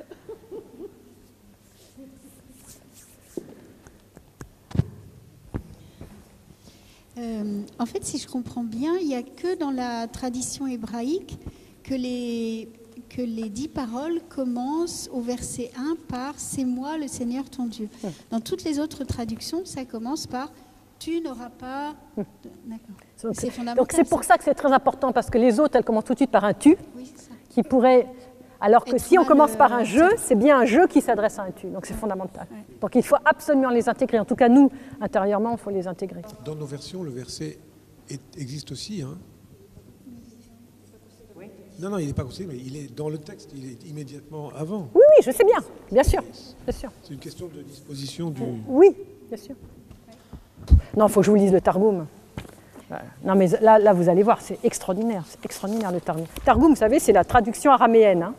En fait, si je comprends bien, il n'y a que dans la tradition hébraïque que les 10 paroles commencent au verset 1 par « C'est moi le Seigneur ton Dieu ». Dans toutes les autres traductions, ça commence par « Tu n'auras pas… » D'accord. C'est fondamental. Donc c'est pour ça que c'est très important, parce que les autres, elles commencent tout de suite par un « tu oui, », c'est ça. qui pourrait… Alors que si on commence par un « je », c'est bien un « je » qui s'adresse à un « tu ». Donc c'est fondamental. Ouais. Donc il faut absolument les intégrer. En tout cas, nous, intérieurement, il faut les intégrer. Dans nos versions, le verset existe aussi. Hein. Non, il n'est pas considéré, mais il est dans le texte, il est immédiatement avant. Oui, je sais bien, bien sûr. C'est une question de disposition du... Oui, bien sûr. Non, il faut que je vous lise le Targum. Non, mais là, vous allez voir, c'est extraordinaire le Targum. Targum, vous savez, c'est la traduction araméenne. Hein.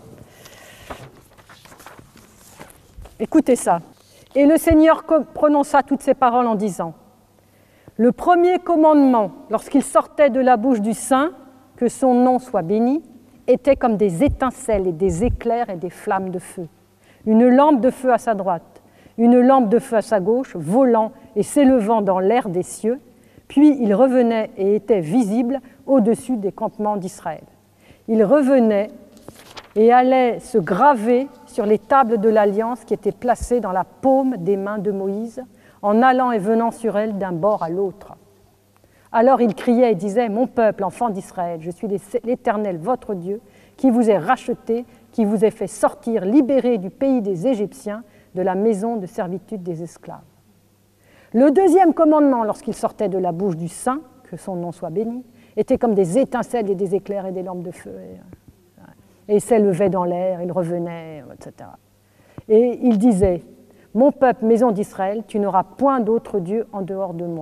Écoutez ça. Et le Seigneur prononça toutes ces paroles en disant « Le premier commandement, lorsqu'il sortait de la bouche du Saint, que son nom soit béni, était comme des étincelles et des éclairs et des flammes de feu. Une lampe de feu à sa droite, une lampe de feu à sa gauche, volant et s'élevant dans l'air des cieux, puis il revenait et était visible au-dessus des campements d'Israël. Il revenait et allait se graver sur les tables de l'Alliance qui étaient placées dans la paume des mains de Moïse, en allant et venant sur elles d'un bord à l'autre. Alors il criait et disait « Mon peuple, enfant d'Israël, je suis l'Éternel, votre Dieu, qui vous ai racheté, qui vous ai fait sortir, libéré du pays des Égyptiens, de la maison de servitude des esclaves. » Le deuxième commandement, lorsqu'il sortait de la bouche du Saint, que son nom soit béni, était comme des étincelles et des éclairs et des lampes de feu. Et il s'élevait dans l'air, il revenait, etc. Et il disait « Mon peuple, maison d'Israël, tu n'auras point d'autre Dieu en dehors de moi. »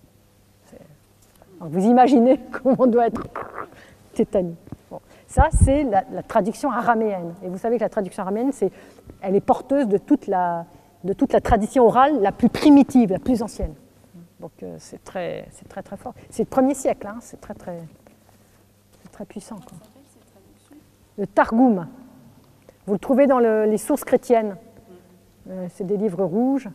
Donc vous imaginez comment on doit être tétanique. Bon. Ça, c'est la traduction araméenne. Et vous savez que la traduction araméenne, elle est porteuse de toute la tradition orale la plus primitive, la plus ancienne. Donc c'est très fort. C'est le 1er siècle, hein, c'est très puissant. Quoi. Le Targum, vous le trouvez dans les sources chrétiennes. C'est des livres rouges.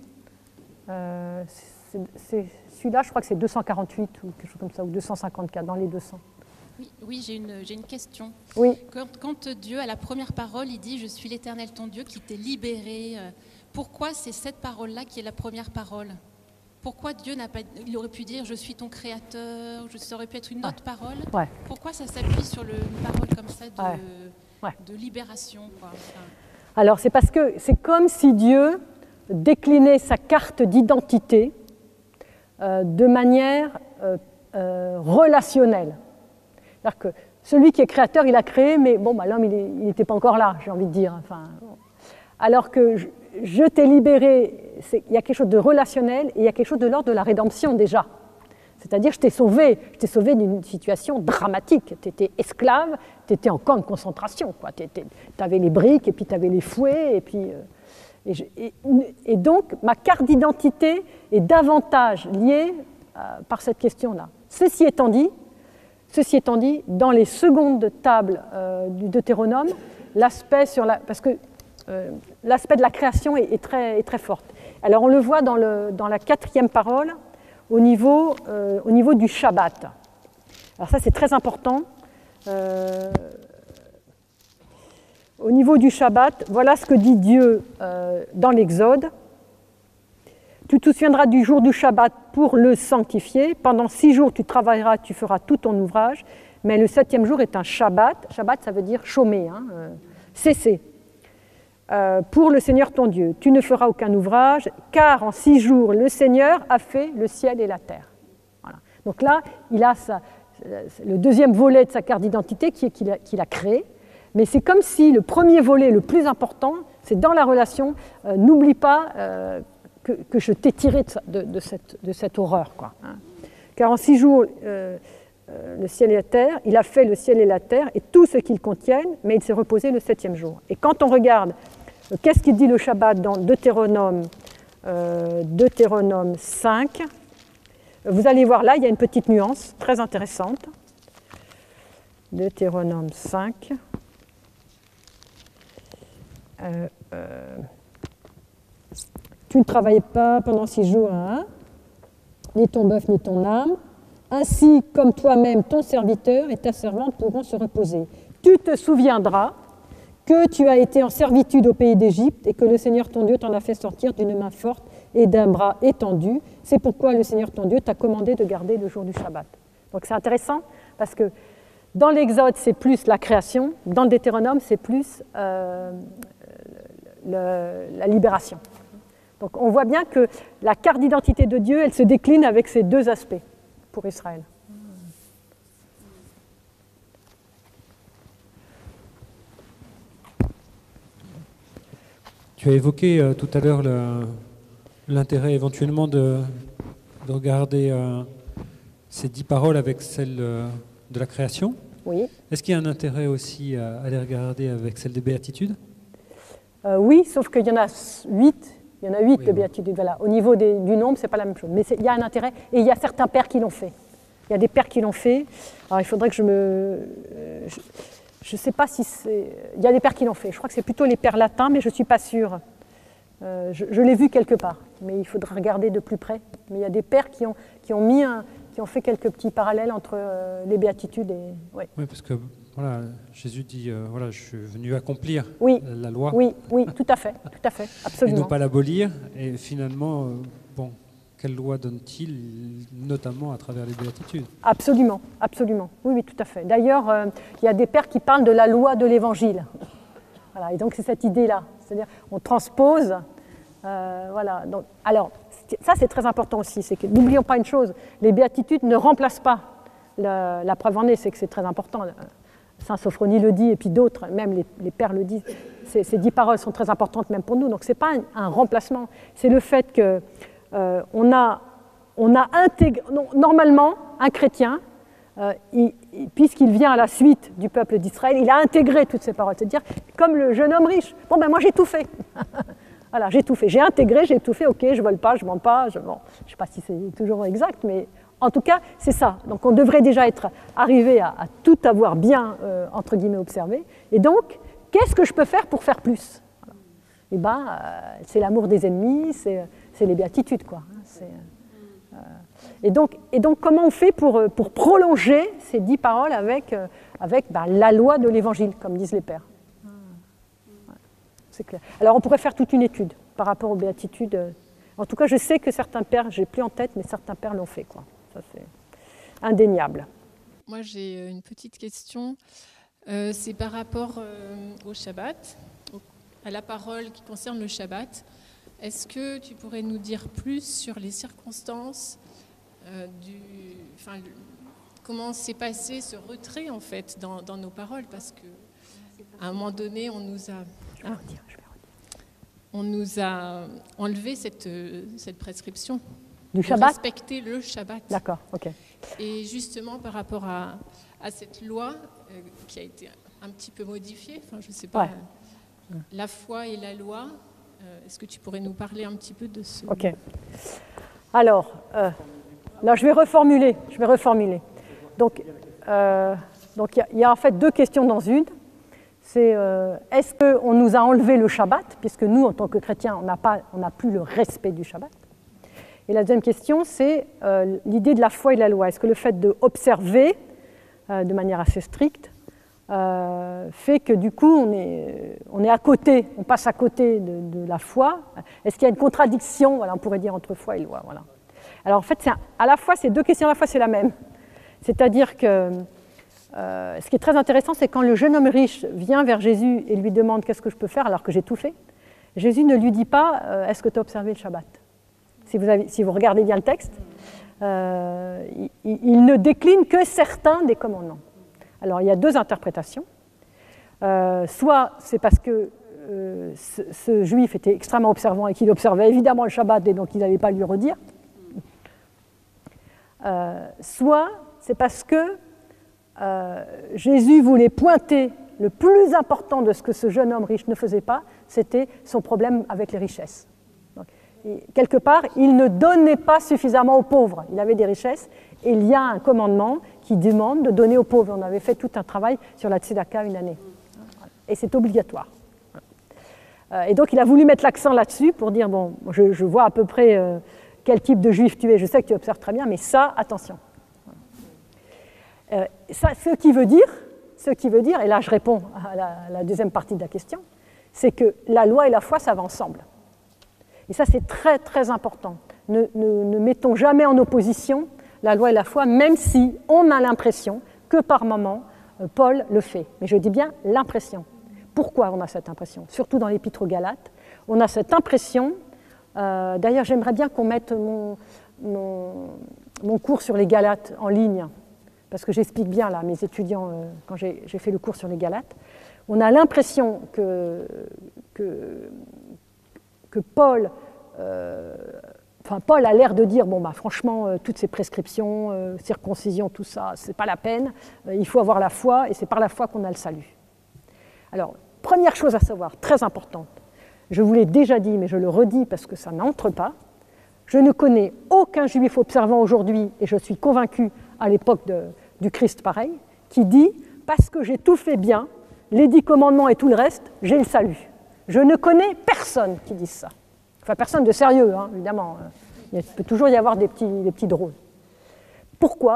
Celui-là, je crois que c'est 248 ou quelque chose comme ça, ou 254, dans les 200. Oui, j'ai une question. Oui. Quand Dieu, à la première parole, il dit « Je suis l'Éternel ton Dieu qui t'ai libéré », pourquoi c'est cette parole-là qui est la première parole? Pourquoi Dieu n'a pas... Il aurait pu dire « Je suis ton créateur », ça aurait pu être une autre parole. Ouais. Pourquoi ça s'appuie sur une parole comme ça de libération, quoi. Enfin... Alors, c'est parce que c'est comme si Dieu déclinait sa carte d'identité de manière relationnelle. C'est-à-dire que celui qui est créateur, il a créé, mais bon, bah, l'homme, il n'était pas encore là, j'ai envie de dire. Enfin, alors que je t'ai libéré, il y a quelque chose de relationnel et il y a quelque chose de l'ordre de la rédemption déjà. C'est-à-dire, je t'ai sauvé d'une situation dramatique. Tu étais esclave, tu étais en camp de concentration. Tu avais les briques, et puis tu avais les fouets, et puis... Et donc, ma carte d'identité est davantage liée par cette question-là. Ceci étant dit, dans les secondes tables du Deutéronome, l'aspect de la création est très forte. Alors, on le voit dans la 4e parole, au niveau du Shabbat. Alors ça, c'est très important. Au niveau du Shabbat, voilà ce que dit Dieu dans l'Exode. Tu te souviendras du jour du Shabbat pour le sanctifier. Pendant 6 jours, tu travailleras, tu feras tout ton ouvrage. Mais le 7e jour est un Shabbat. Shabbat, ça veut dire chômer, cesser. Pour le Seigneur ton Dieu, tu ne feras aucun ouvrage, car en 6 jours, le Seigneur a fait le ciel et la terre. Voilà. Donc là, il a le deuxième volet de sa carte d'identité qu'il a créé. Mais c'est comme si le premier volet, le plus important, c'est dans la relation, n'oublie pas que je t'ai tiré de cette horreur. Quoi, hein. Car en 6 jours, le ciel et la terre, il a fait le ciel et la terre et tout ce qu'ils contiennent, mais il s'est reposé le 7e jour. Et quand on regarde, qu'est-ce qu'il dit le Shabbat dans Deutéronome 5, vous allez voir là, il y a une petite nuance très intéressante. Deutéronome 5. Tu ne travailles pas pendant 6 jours, hein, ni ton bœuf ni ton âme, ainsi comme toi-même ton serviteur et ta servante pourront se reposer. Tu te souviendras que tu as été en servitude au pays d'Égypte et que le Seigneur ton Dieu t'en a fait sortir d'une main forte et d'un bras étendu. C'est pourquoi le Seigneur ton Dieu t'a commandé de garder le jour du Shabbat. Donc c'est intéressant parce que dans l'Exode, c'est plus la création, dans le Deutéronome, c'est plus la libération. Donc on voit bien que la carte d'identité de Dieu, elle se décline avec ces 2 aspects pour Israël. Tu as évoqué tout à l'heure l'intérêt éventuellement de regarder ces 10 paroles avec celles de la création. Oui. Est-ce qu'il y a un intérêt aussi à les regarder avec celle des béatitudes? Oui, sauf qu'il y en a 8 Il y en a 8 Oui, de oui. béatitudes. Voilà. Au niveau du nombre, ce n'est pas la même chose. Mais il y a un intérêt. Et il y a certains pères qui l'ont fait. Il y a des pères qui l'ont fait. Alors il faudrait que je ne sais pas si c'est... Il y a des pères qui l'ont fait. Je crois que c'est plutôt les pères latins, mais je ne suis pas sûre. Je l'ai vu quelque part, mais il faudra regarder de plus près. Mais il y a des pères qui ont fait quelques petits parallèles entre les béatitudes et... Ouais. Oui, parce que voilà, Jésus dit, voilà, je suis venu accomplir Oui. la loi Oui, tout à fait, et absolument. non pas l'abolir. Et finalement, bon, quelle loi donne-t-il, notamment à travers les béatitudes? Absolument. Oui, tout à fait. D'ailleurs, il y a des pères qui parlent de la loi de l'Évangile. Voilà, et donc c'est cette idée-là. C'est-à-dire, on transpose. Voilà. Donc, alors, ça c'est très important aussi. C'est que n'oublions pas une chose, les béatitudes ne remplacent pas la preuve en est, c'est que c'est très important. Saint Sophronie le dit, et puis d'autres, même les pères le disent. Ces 10 paroles sont très importantes même pour nous. Donc ce n'est pas un remplacement. C'est le fait que on a intégré, normalement, un chrétien, puisqu'il vient à la suite du peuple d'Israël, il a intégré toutes ces paroles. C'est-à-dire, comme le jeune homme riche, bon ben moi j'ai tout fait. Voilà, j'ai tout fait. J'ai intégré, j'ai tout fait, ok, je ne vole pas, je ne mens pas. Bon, je ne sais pas si c'est toujours exact, mais en tout cas, c'est ça. Donc on devrait déjà être arrivé à tout avoir bien, entre guillemets, observé. Et donc, qu'est-ce que je peux faire pour faire plus? Eh bien, c'est l'amour des ennemis, c'est les béatitudes, quoi. Et donc, comment on fait pour prolonger ces 10 paroles avec la loi de l'Évangile, comme disent les pères? C'est clair. Alors, on pourrait faire toute une étude par rapport aux béatitudes. En tout cas, je sais que certains pères, je n'ai plus en tête, mais certains pères l'ont fait, quoi. Ça, c'est indéniable. Moi, j'ai une petite question. C'est par rapport au Shabbat, à la parole qui concerne le Shabbat. Est-ce que tu pourrais nous dire plus sur les circonstances comment s'est passé ce retrait, en fait, dans nos paroles? Parce qu'à un moment donné, on nous a enlevé cette prescription. Du de Shabbat? Respecter le Shabbat. D'accord, ok. Et justement, par rapport à cette loi qui a été un petit peu modifiée, enfin, je ne sais pas, la foi et la loi, est-ce que tu pourrais nous parler un petit peu de ce... Ok. Alors, là, je vais reformuler. Donc, il y a en fait 2 questions dans une. C'est est-ce qu'on nous a enlevé le Shabbat, puisque nous, en tant que chrétiens, on n'a plus le respect du Shabbat. Et la deuxième question, c'est l'idée de la foi et de la loi. Est-ce que le fait d'observer de manière assez stricte fait que du coup, on est à côté, on passe à côté de la foi? Est-ce qu'il y a une contradiction, voilà, on pourrait dire, entre foi et loi, voilà. Alors en fait, à la fois, ces 2 questions à la fois, c'est la même. C'est-à-dire que ce qui est très intéressant, c'est quand le jeune homme riche vient vers Jésus et lui demande « Qu'est-ce que je peux faire alors que j'ai tout fait ?» Jésus ne lui dit pas « Est-ce que tu as observé le Shabbat ?» Si vous regardez bien le texte, il ne décline que certains des commandements. Alors il y a 2 interprétations. Soit c'est parce que ce juif était extrêmement observant et qu'il observait évidemment le Shabbat et donc il n'allait pas lui redire. Soit c'est parce que Jésus voulait pointer le plus important de ce que ce jeune homme riche ne faisait pas, c'était son problème avec les richesses. Donc, quelque part, il ne donnait pas suffisamment aux pauvres. Il avait des richesses et il y a un commandement qui demande de donner aux pauvres. On avait fait tout un travail sur la tzedaka une année. Et c'est obligatoire. Et donc, il a voulu mettre l'accent là-dessus pour dire, bon, je vois à peu près quel type de juif tu es, je sais que tu observes très bien, mais ça, attention. Ça, ce qui veut dire, et là je réponds à la deuxième partie de la question, c'est que la loi et la foi, ça va ensemble. Et ça, c'est très, très important. Ne mettons jamais en opposition la loi et la foi, même si on a l'impression que par moment, Paul le fait. Mais je dis bien l'impression. Pourquoi on a cette impression? Surtout dans l'Épître aux Galates, on a cette impression. D'ailleurs, j'aimerais bien qu'on mette mon cours sur les Galates en ligne, parce que j'explique bien là, mes étudiants, quand j'ai fait le cours sur les Galates. On a l'impression que Paul, Paul a l'air de dire, bon, bah, franchement, toutes ces prescriptions, circoncision, tout ça, c'est pas la peine, il faut avoir la foi, et c'est par la foi qu'on a le salut. Alors, première chose à savoir, très importante, Je vous l'ai déjà dit, mais je le redis parce que ça n'entre pas. Je ne connais aucun juif observant aujourd'hui, et je suis convaincu à l'époque du Christ pareil, qui dit « parce que j'ai tout fait bien, les 10 commandements et tout le reste, j'ai le salut ». Je ne connais personne qui dise ça. Enfin, personne de sérieux, hein, évidemment. Il peut toujours y avoir des petits drôles. Pourquoi ?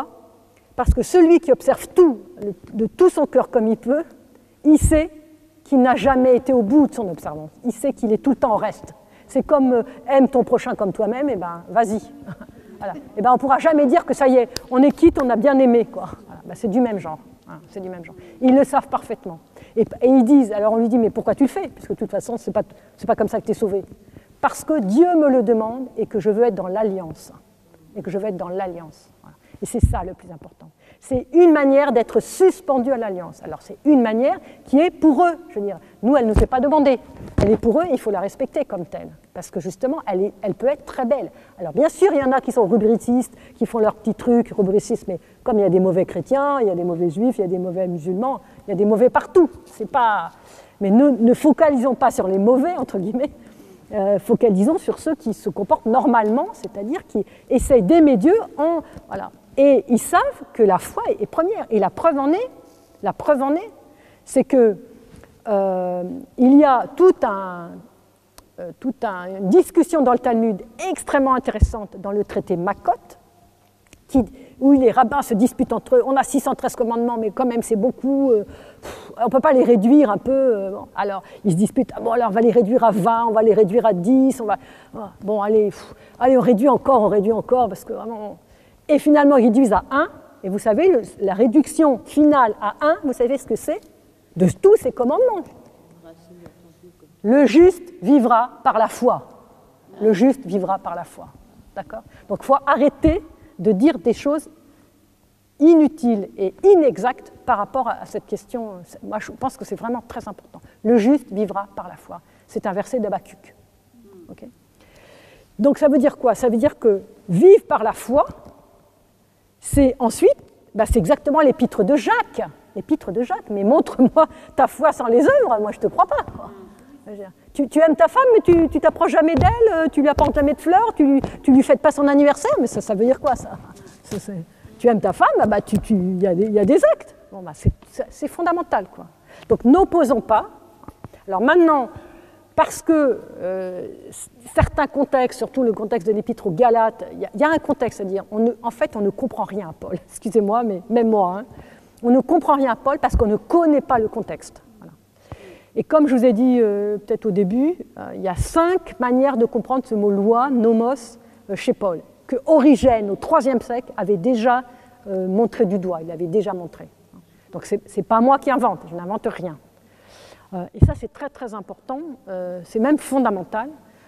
Parce que celui qui observe tout, de tout son cœur comme il peut, il sait qu'il n'a jamais été au bout de son observance. Il sait qu'il est tout le temps en reste. C'est comme aime ton prochain comme toi-même, et ben vas-y. Voilà. Et ben on ne pourra jamais dire que ça y est, on est quitte, on a bien aimé, quoi. Voilà. Ben, c'est du même genre. Hein, c'est du même genre. Ils le savent parfaitement. Et ils disent, alors on lui dit, mais pourquoi tu le fais ? Parce que de toute façon, c'est pas comme ça que tu es sauvé. Parce que Dieu me le demande et que je veux être dans l'alliance. Et que je veux être dans l'alliance. Voilà. Et c'est ça le plus important. C'est une manière d'être suspendu à l'alliance. Alors c'est une manière qui est pour eux. Je veux dire, nous, elle ne nous est pas demandée. Elle est pour eux, il faut la respecter comme telle. Parce que justement, elle peut être très belle. Alors bien sûr, il y en a qui sont rubricistes, qui font leurs petits trucs, rubricistes, mais comme il y a des mauvais chrétiens, il y a des mauvais juifs, il y a des mauvais musulmans, il y a des mauvais partout. C'est pas... Mais ne focalisons pas sur les mauvais, entre guillemets, focalisons sur ceux qui se comportent normalement, c'est-à-dire qui essayent d'aimer Dieu en... Voilà. Et ils savent que la foi est première. Et la preuve en est, c'est que il y a une discussion dans le Talmud extrêmement intéressante dans le traité Makot, où les rabbins se disputent entre eux. On a 613 commandements, mais quand même c'est beaucoup. On ne peut pas les réduire un peu. Bon. Alors ils se disputent. Ah, bon, alors on va les réduire à 20, on va les réduire à 10. Bon, allez, on réduit encore, parce que vraiment... Et finalement, ils réduisent à 1. Et vous savez, la réduction finale à 1, vous savez ce que c'est ? De tous ces commandements. Le juste vivra par la foi. Le juste vivra par la foi. D'accord ? Donc il faut arrêter de dire des choses inutiles et inexactes par rapport à cette question. Moi, je pense que c'est vraiment très important. Le juste vivra par la foi. C'est un verset d'Habakkuk. Okay ? Donc ça veut dire quoi ? Ça veut dire que vivre par la foi, c'est ensuite, c'est exactement l'épître de Jacques. L'épître de Jacques, mais montre-moi ta foi sans les œuvres, moi je ne te crois pas. Tu aimes ta femme, mais tu t'approches jamais d'elle, tu lui apportes jamais de fleurs, tu lui fêtes pas son anniversaire, mais ça veut dire quoi ça, tu aimes ta femme, il y a des actes. Bon, c'est fondamental, quoi. Donc n'opposons pas. Alors maintenant, parce que certains contextes, surtout le contexte de l'épître aux Galates, il y a un contexte, c'est-à-dire, en fait, on ne comprend rien à Paul. Excusez-moi, mais même moi, hein, on ne comprend rien à Paul parce qu'on ne connaît pas le contexte. Voilà. Et comme je vous ai dit peut-être au début, il y a 5 manières de comprendre ce mot loi, nomos, chez Paul, que Origène, au IIIe siècle, avait déjà montré du doigt, il l'avait déjà montré. Donc ce n'est pas moi qui invente, je n'invente rien. Et ça, c'est très, très important, c'est même fondamental.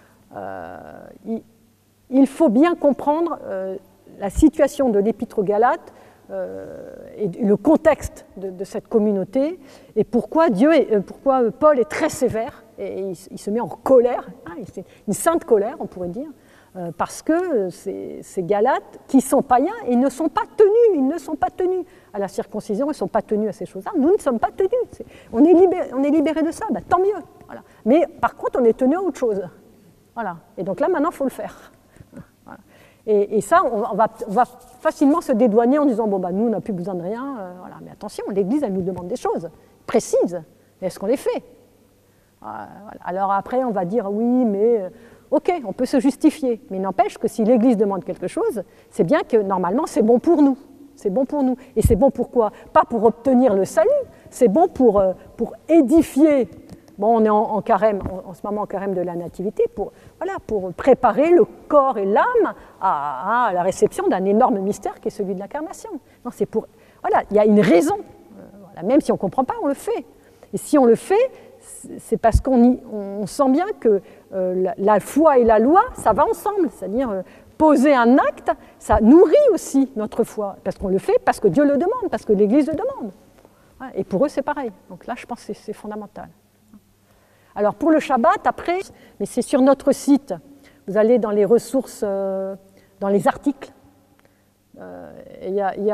Il faut bien comprendre la situation de l'Épître aux Galates et le contexte de cette communauté et pourquoi Paul est très sévère et il se met en colère, c'est une sainte colère, on pourrait dire, parce que ces Galates qui sont païens, ils ne sont pas tenus à la circoncision, ils ne sont pas tenus à ces choses-là. Nous ne sommes pas tenus. On est libérés de ça, tant mieux. Voilà. Mais par contre, on est tenus à autre chose. Voilà. Et donc là, maintenant, il faut le faire. Voilà. Et ça, on va facilement se dédouaner en disant, nous, on n'a plus besoin de rien. Voilà. Mais attention, l'Église, elle nous demande des choses précises. Mais est-ce qu'on les fait ? Voilà. Alors après, on va dire, oui, mais... Ok, on peut se justifier, mais n'empêche que si l'Église demande quelque chose, c'est bien que normalement c'est bon pour nous. C'est bon pour nous. Et c'est bon pour quoi ? Pas pour obtenir le salut, c'est bon pour édifier. Bon, on est en carême, en ce moment en carême de la nativité, pour préparer le corps et l'âme à la réception d'un énorme mystère qui est celui de l'incarnation. Non, c'est pour... Voilà, il y a une raison. Voilà, même si on ne comprend pas, on le fait. Et si on le fait, c'est parce qu'on sent bien que la foi et la loi, ça va ensemble. C'est-à-dire, poser un acte, ça nourrit aussi notre foi. Parce qu'on le fait, parce que Dieu le demande, parce que l'Église le demande. Et pour eux, c'est pareil. Donc là, je pense que c'est fondamental. Alors, pour le Shabbat, après, mais c'est sur notre site. Vous allez dans les ressources, dans les articles.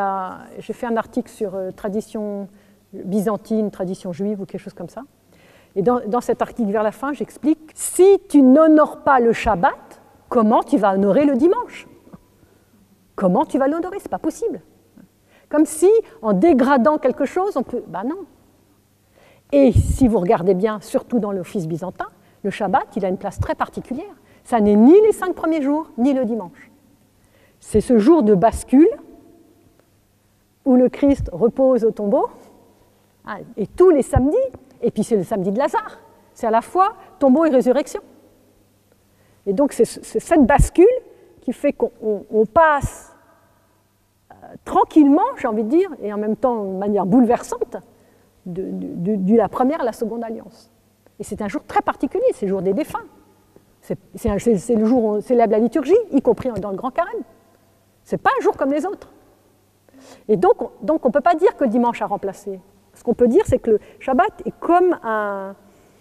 J'ai fait un article sur tradition byzantine, tradition juive ou quelque chose comme ça. Et dans cet article vers la fin, j'explique, si tu n'honores pas le Shabbat, comment tu vas honorer le dimanche? Comment tu vas l'honorer? Ce n'est pas possible. Comme si, en dégradant quelque chose, on peut... Ben non. Et si vous regardez bien, surtout dans l'office byzantin, le Shabbat, il a une place très particulière. Ça n'est ni les 5 premiers jours, ni le dimanche. C'est ce jour de bascule où le Christ repose au tombeau, et tous les samedis, et puis c'est le samedi de Lazare, c'est à la fois tombeau et résurrection. Et donc c'est cette bascule qui fait qu'on passe tranquillement, j'ai envie de dire, et en même temps de manière bouleversante, de la première à la seconde alliance. Et c'est un jour très particulier, c'est le jour des défunts. C'est le jour où on célèbre la liturgie, y compris dans le grand carême. Ce n'est pas un jour comme les autres. Et donc on ne peut pas dire que le dimanche a remplacé. Ce qu'on peut dire, c'est que le Shabbat est comme un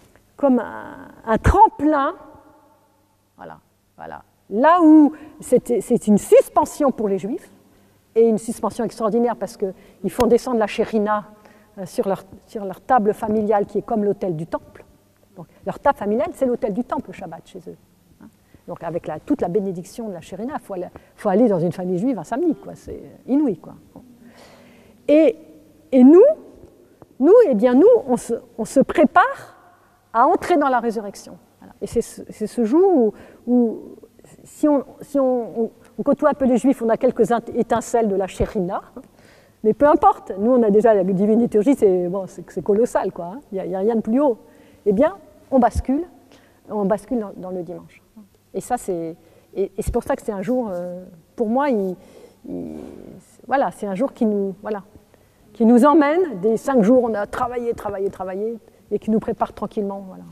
tremplin. Voilà. Là où c'est une suspension pour les Juifs, et une suspension extraordinaire parce qu'ils font descendre la Shérina sur leur table familiale qui est comme l'autel du temple. Donc, leur table familiale, c'est l'autel du temple, le Shabbat, chez eux. Donc avec toute la bénédiction de la Shérina, il faut aller dans une famille juive un samedi, quoi. C'est inouï, quoi. Et nous, eh bien, on se prépare à entrer dans la résurrection. Voilà. Et c'est ce jour où si on côtoie un peu les Juifs, on a quelques étincelles de la Shérina, mais peu importe, nous on a déjà la divine liturgie, c'est colossal, quoi. Il n'y a rien de plus haut. Eh bien, on bascule dans le dimanche. Et ça, c'est pour ça que c'est un jour, pour moi, c'est un jour qui nous emmène des 5 jours, on a travaillé, et qui nous prépare tranquillement. Voilà.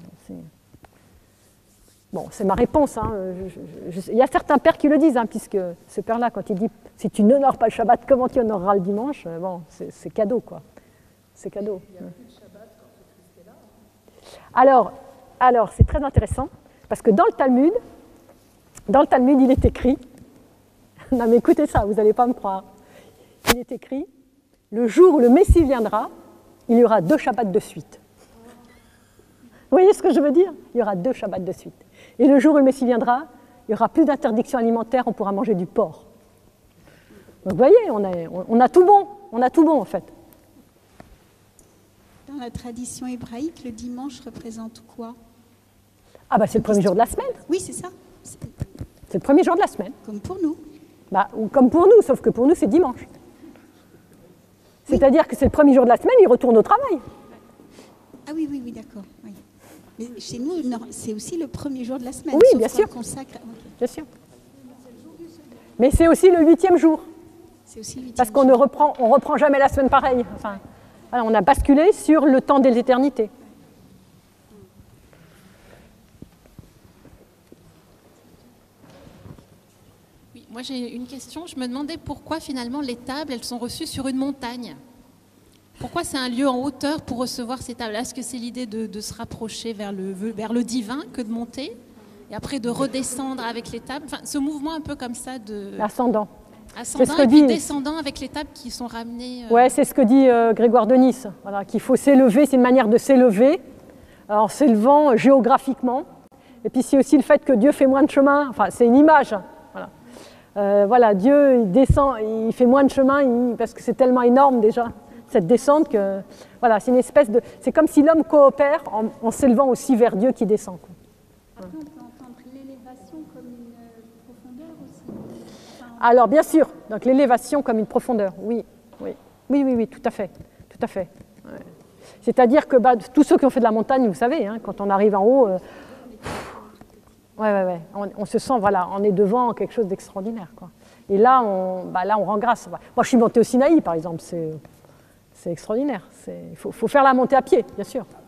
C'est ma réponse. Hein. Il y a certains pères qui le disent, hein, puisque ce père-là, quand il dit « si tu n'honores pas le Shabbat, comment tu honoreras le dimanche ?» c'est cadeau, quoi. C'est cadeau. Il n'y a plus de Shabbat quand le Christ est là. Alors, c'est très intéressant, parce que dans le Talmud, il est écrit, non mais écoutez ça, vous n'allez pas me croire, il est écrit, le jour où le Messie viendra, il y aura 2 Shabbats de suite. Vous voyez ce que je veux dire? Il y aura 2 Shabbats de suite. Et le jour où le Messie viendra, il n'y aura plus d'interdiction alimentaire, on pourra manger du porc. Donc vous voyez, on a tout bon, en fait. Dans la tradition hébraïque, le dimanche représente quoi? C'est le premier jour de la semaine. Oui, c'est ça. C'est le premier jour de la semaine. Comme pour nous. Comme pour nous, sauf que pour nous, c'est dimanche. C'est-à-dire que c'est le premier jour de la semaine, il retourne au travail. Ah oui, d'accord. Oui. Mais chez nous, c'est aussi le premier jour de la semaine. Oui, bien sûr. Bien sûr. Mais c'est aussi le 8e jour. C'est aussi le 8e parce qu'on ne reprend jamais la semaine pareille. Enfin, voilà, on a basculé sur le temps de l'éternité. Oui, moi j'ai une question. Je me demandais pourquoi finalement les tables, elles sont reçues sur une montagne. Pourquoi c'est un lieu en hauteur pour recevoir ces tables? Est-ce que c'est l'idée de se rapprocher vers le divin que de monter et après de redescendre avec les tables? Enfin, ce mouvement un peu comme ça de... Ascendant. Ascendant et puis descendant avec les tables qui sont ramenées... Ouais, c'est ce que dit Grégoire de Nice. Voilà, qu'il faut s'élever, c'est une manière de s'élever en s'élevant géographiquement. Et puis c'est aussi le fait que Dieu fait moins de chemin. Enfin, c'est une image. Voilà, Dieu il descend, il fait moins de chemin parce que c'est tellement énorme déjà. Cette descente que, voilà, c'est une espèce de... C'est comme si l'homme coopère en s'élevant aussi vers Dieu qui descend. Quoi. Après, on peut entendre l'élévation comme une profondeur aussi. Alors, bien sûr, donc l'élévation comme une profondeur, oui, tout à fait. Ouais. C'est-à-dire que tous ceux qui ont fait de la montagne, vous savez, hein, quand on arrive en haut, on se sent, voilà, on est devant quelque chose d'extraordinaire, quoi. Et là, on rend grâce. Moi, je suis montée au Sinaï, par exemple, c'est extraordinaire. Il faut faire la montée à pied, bien sûr.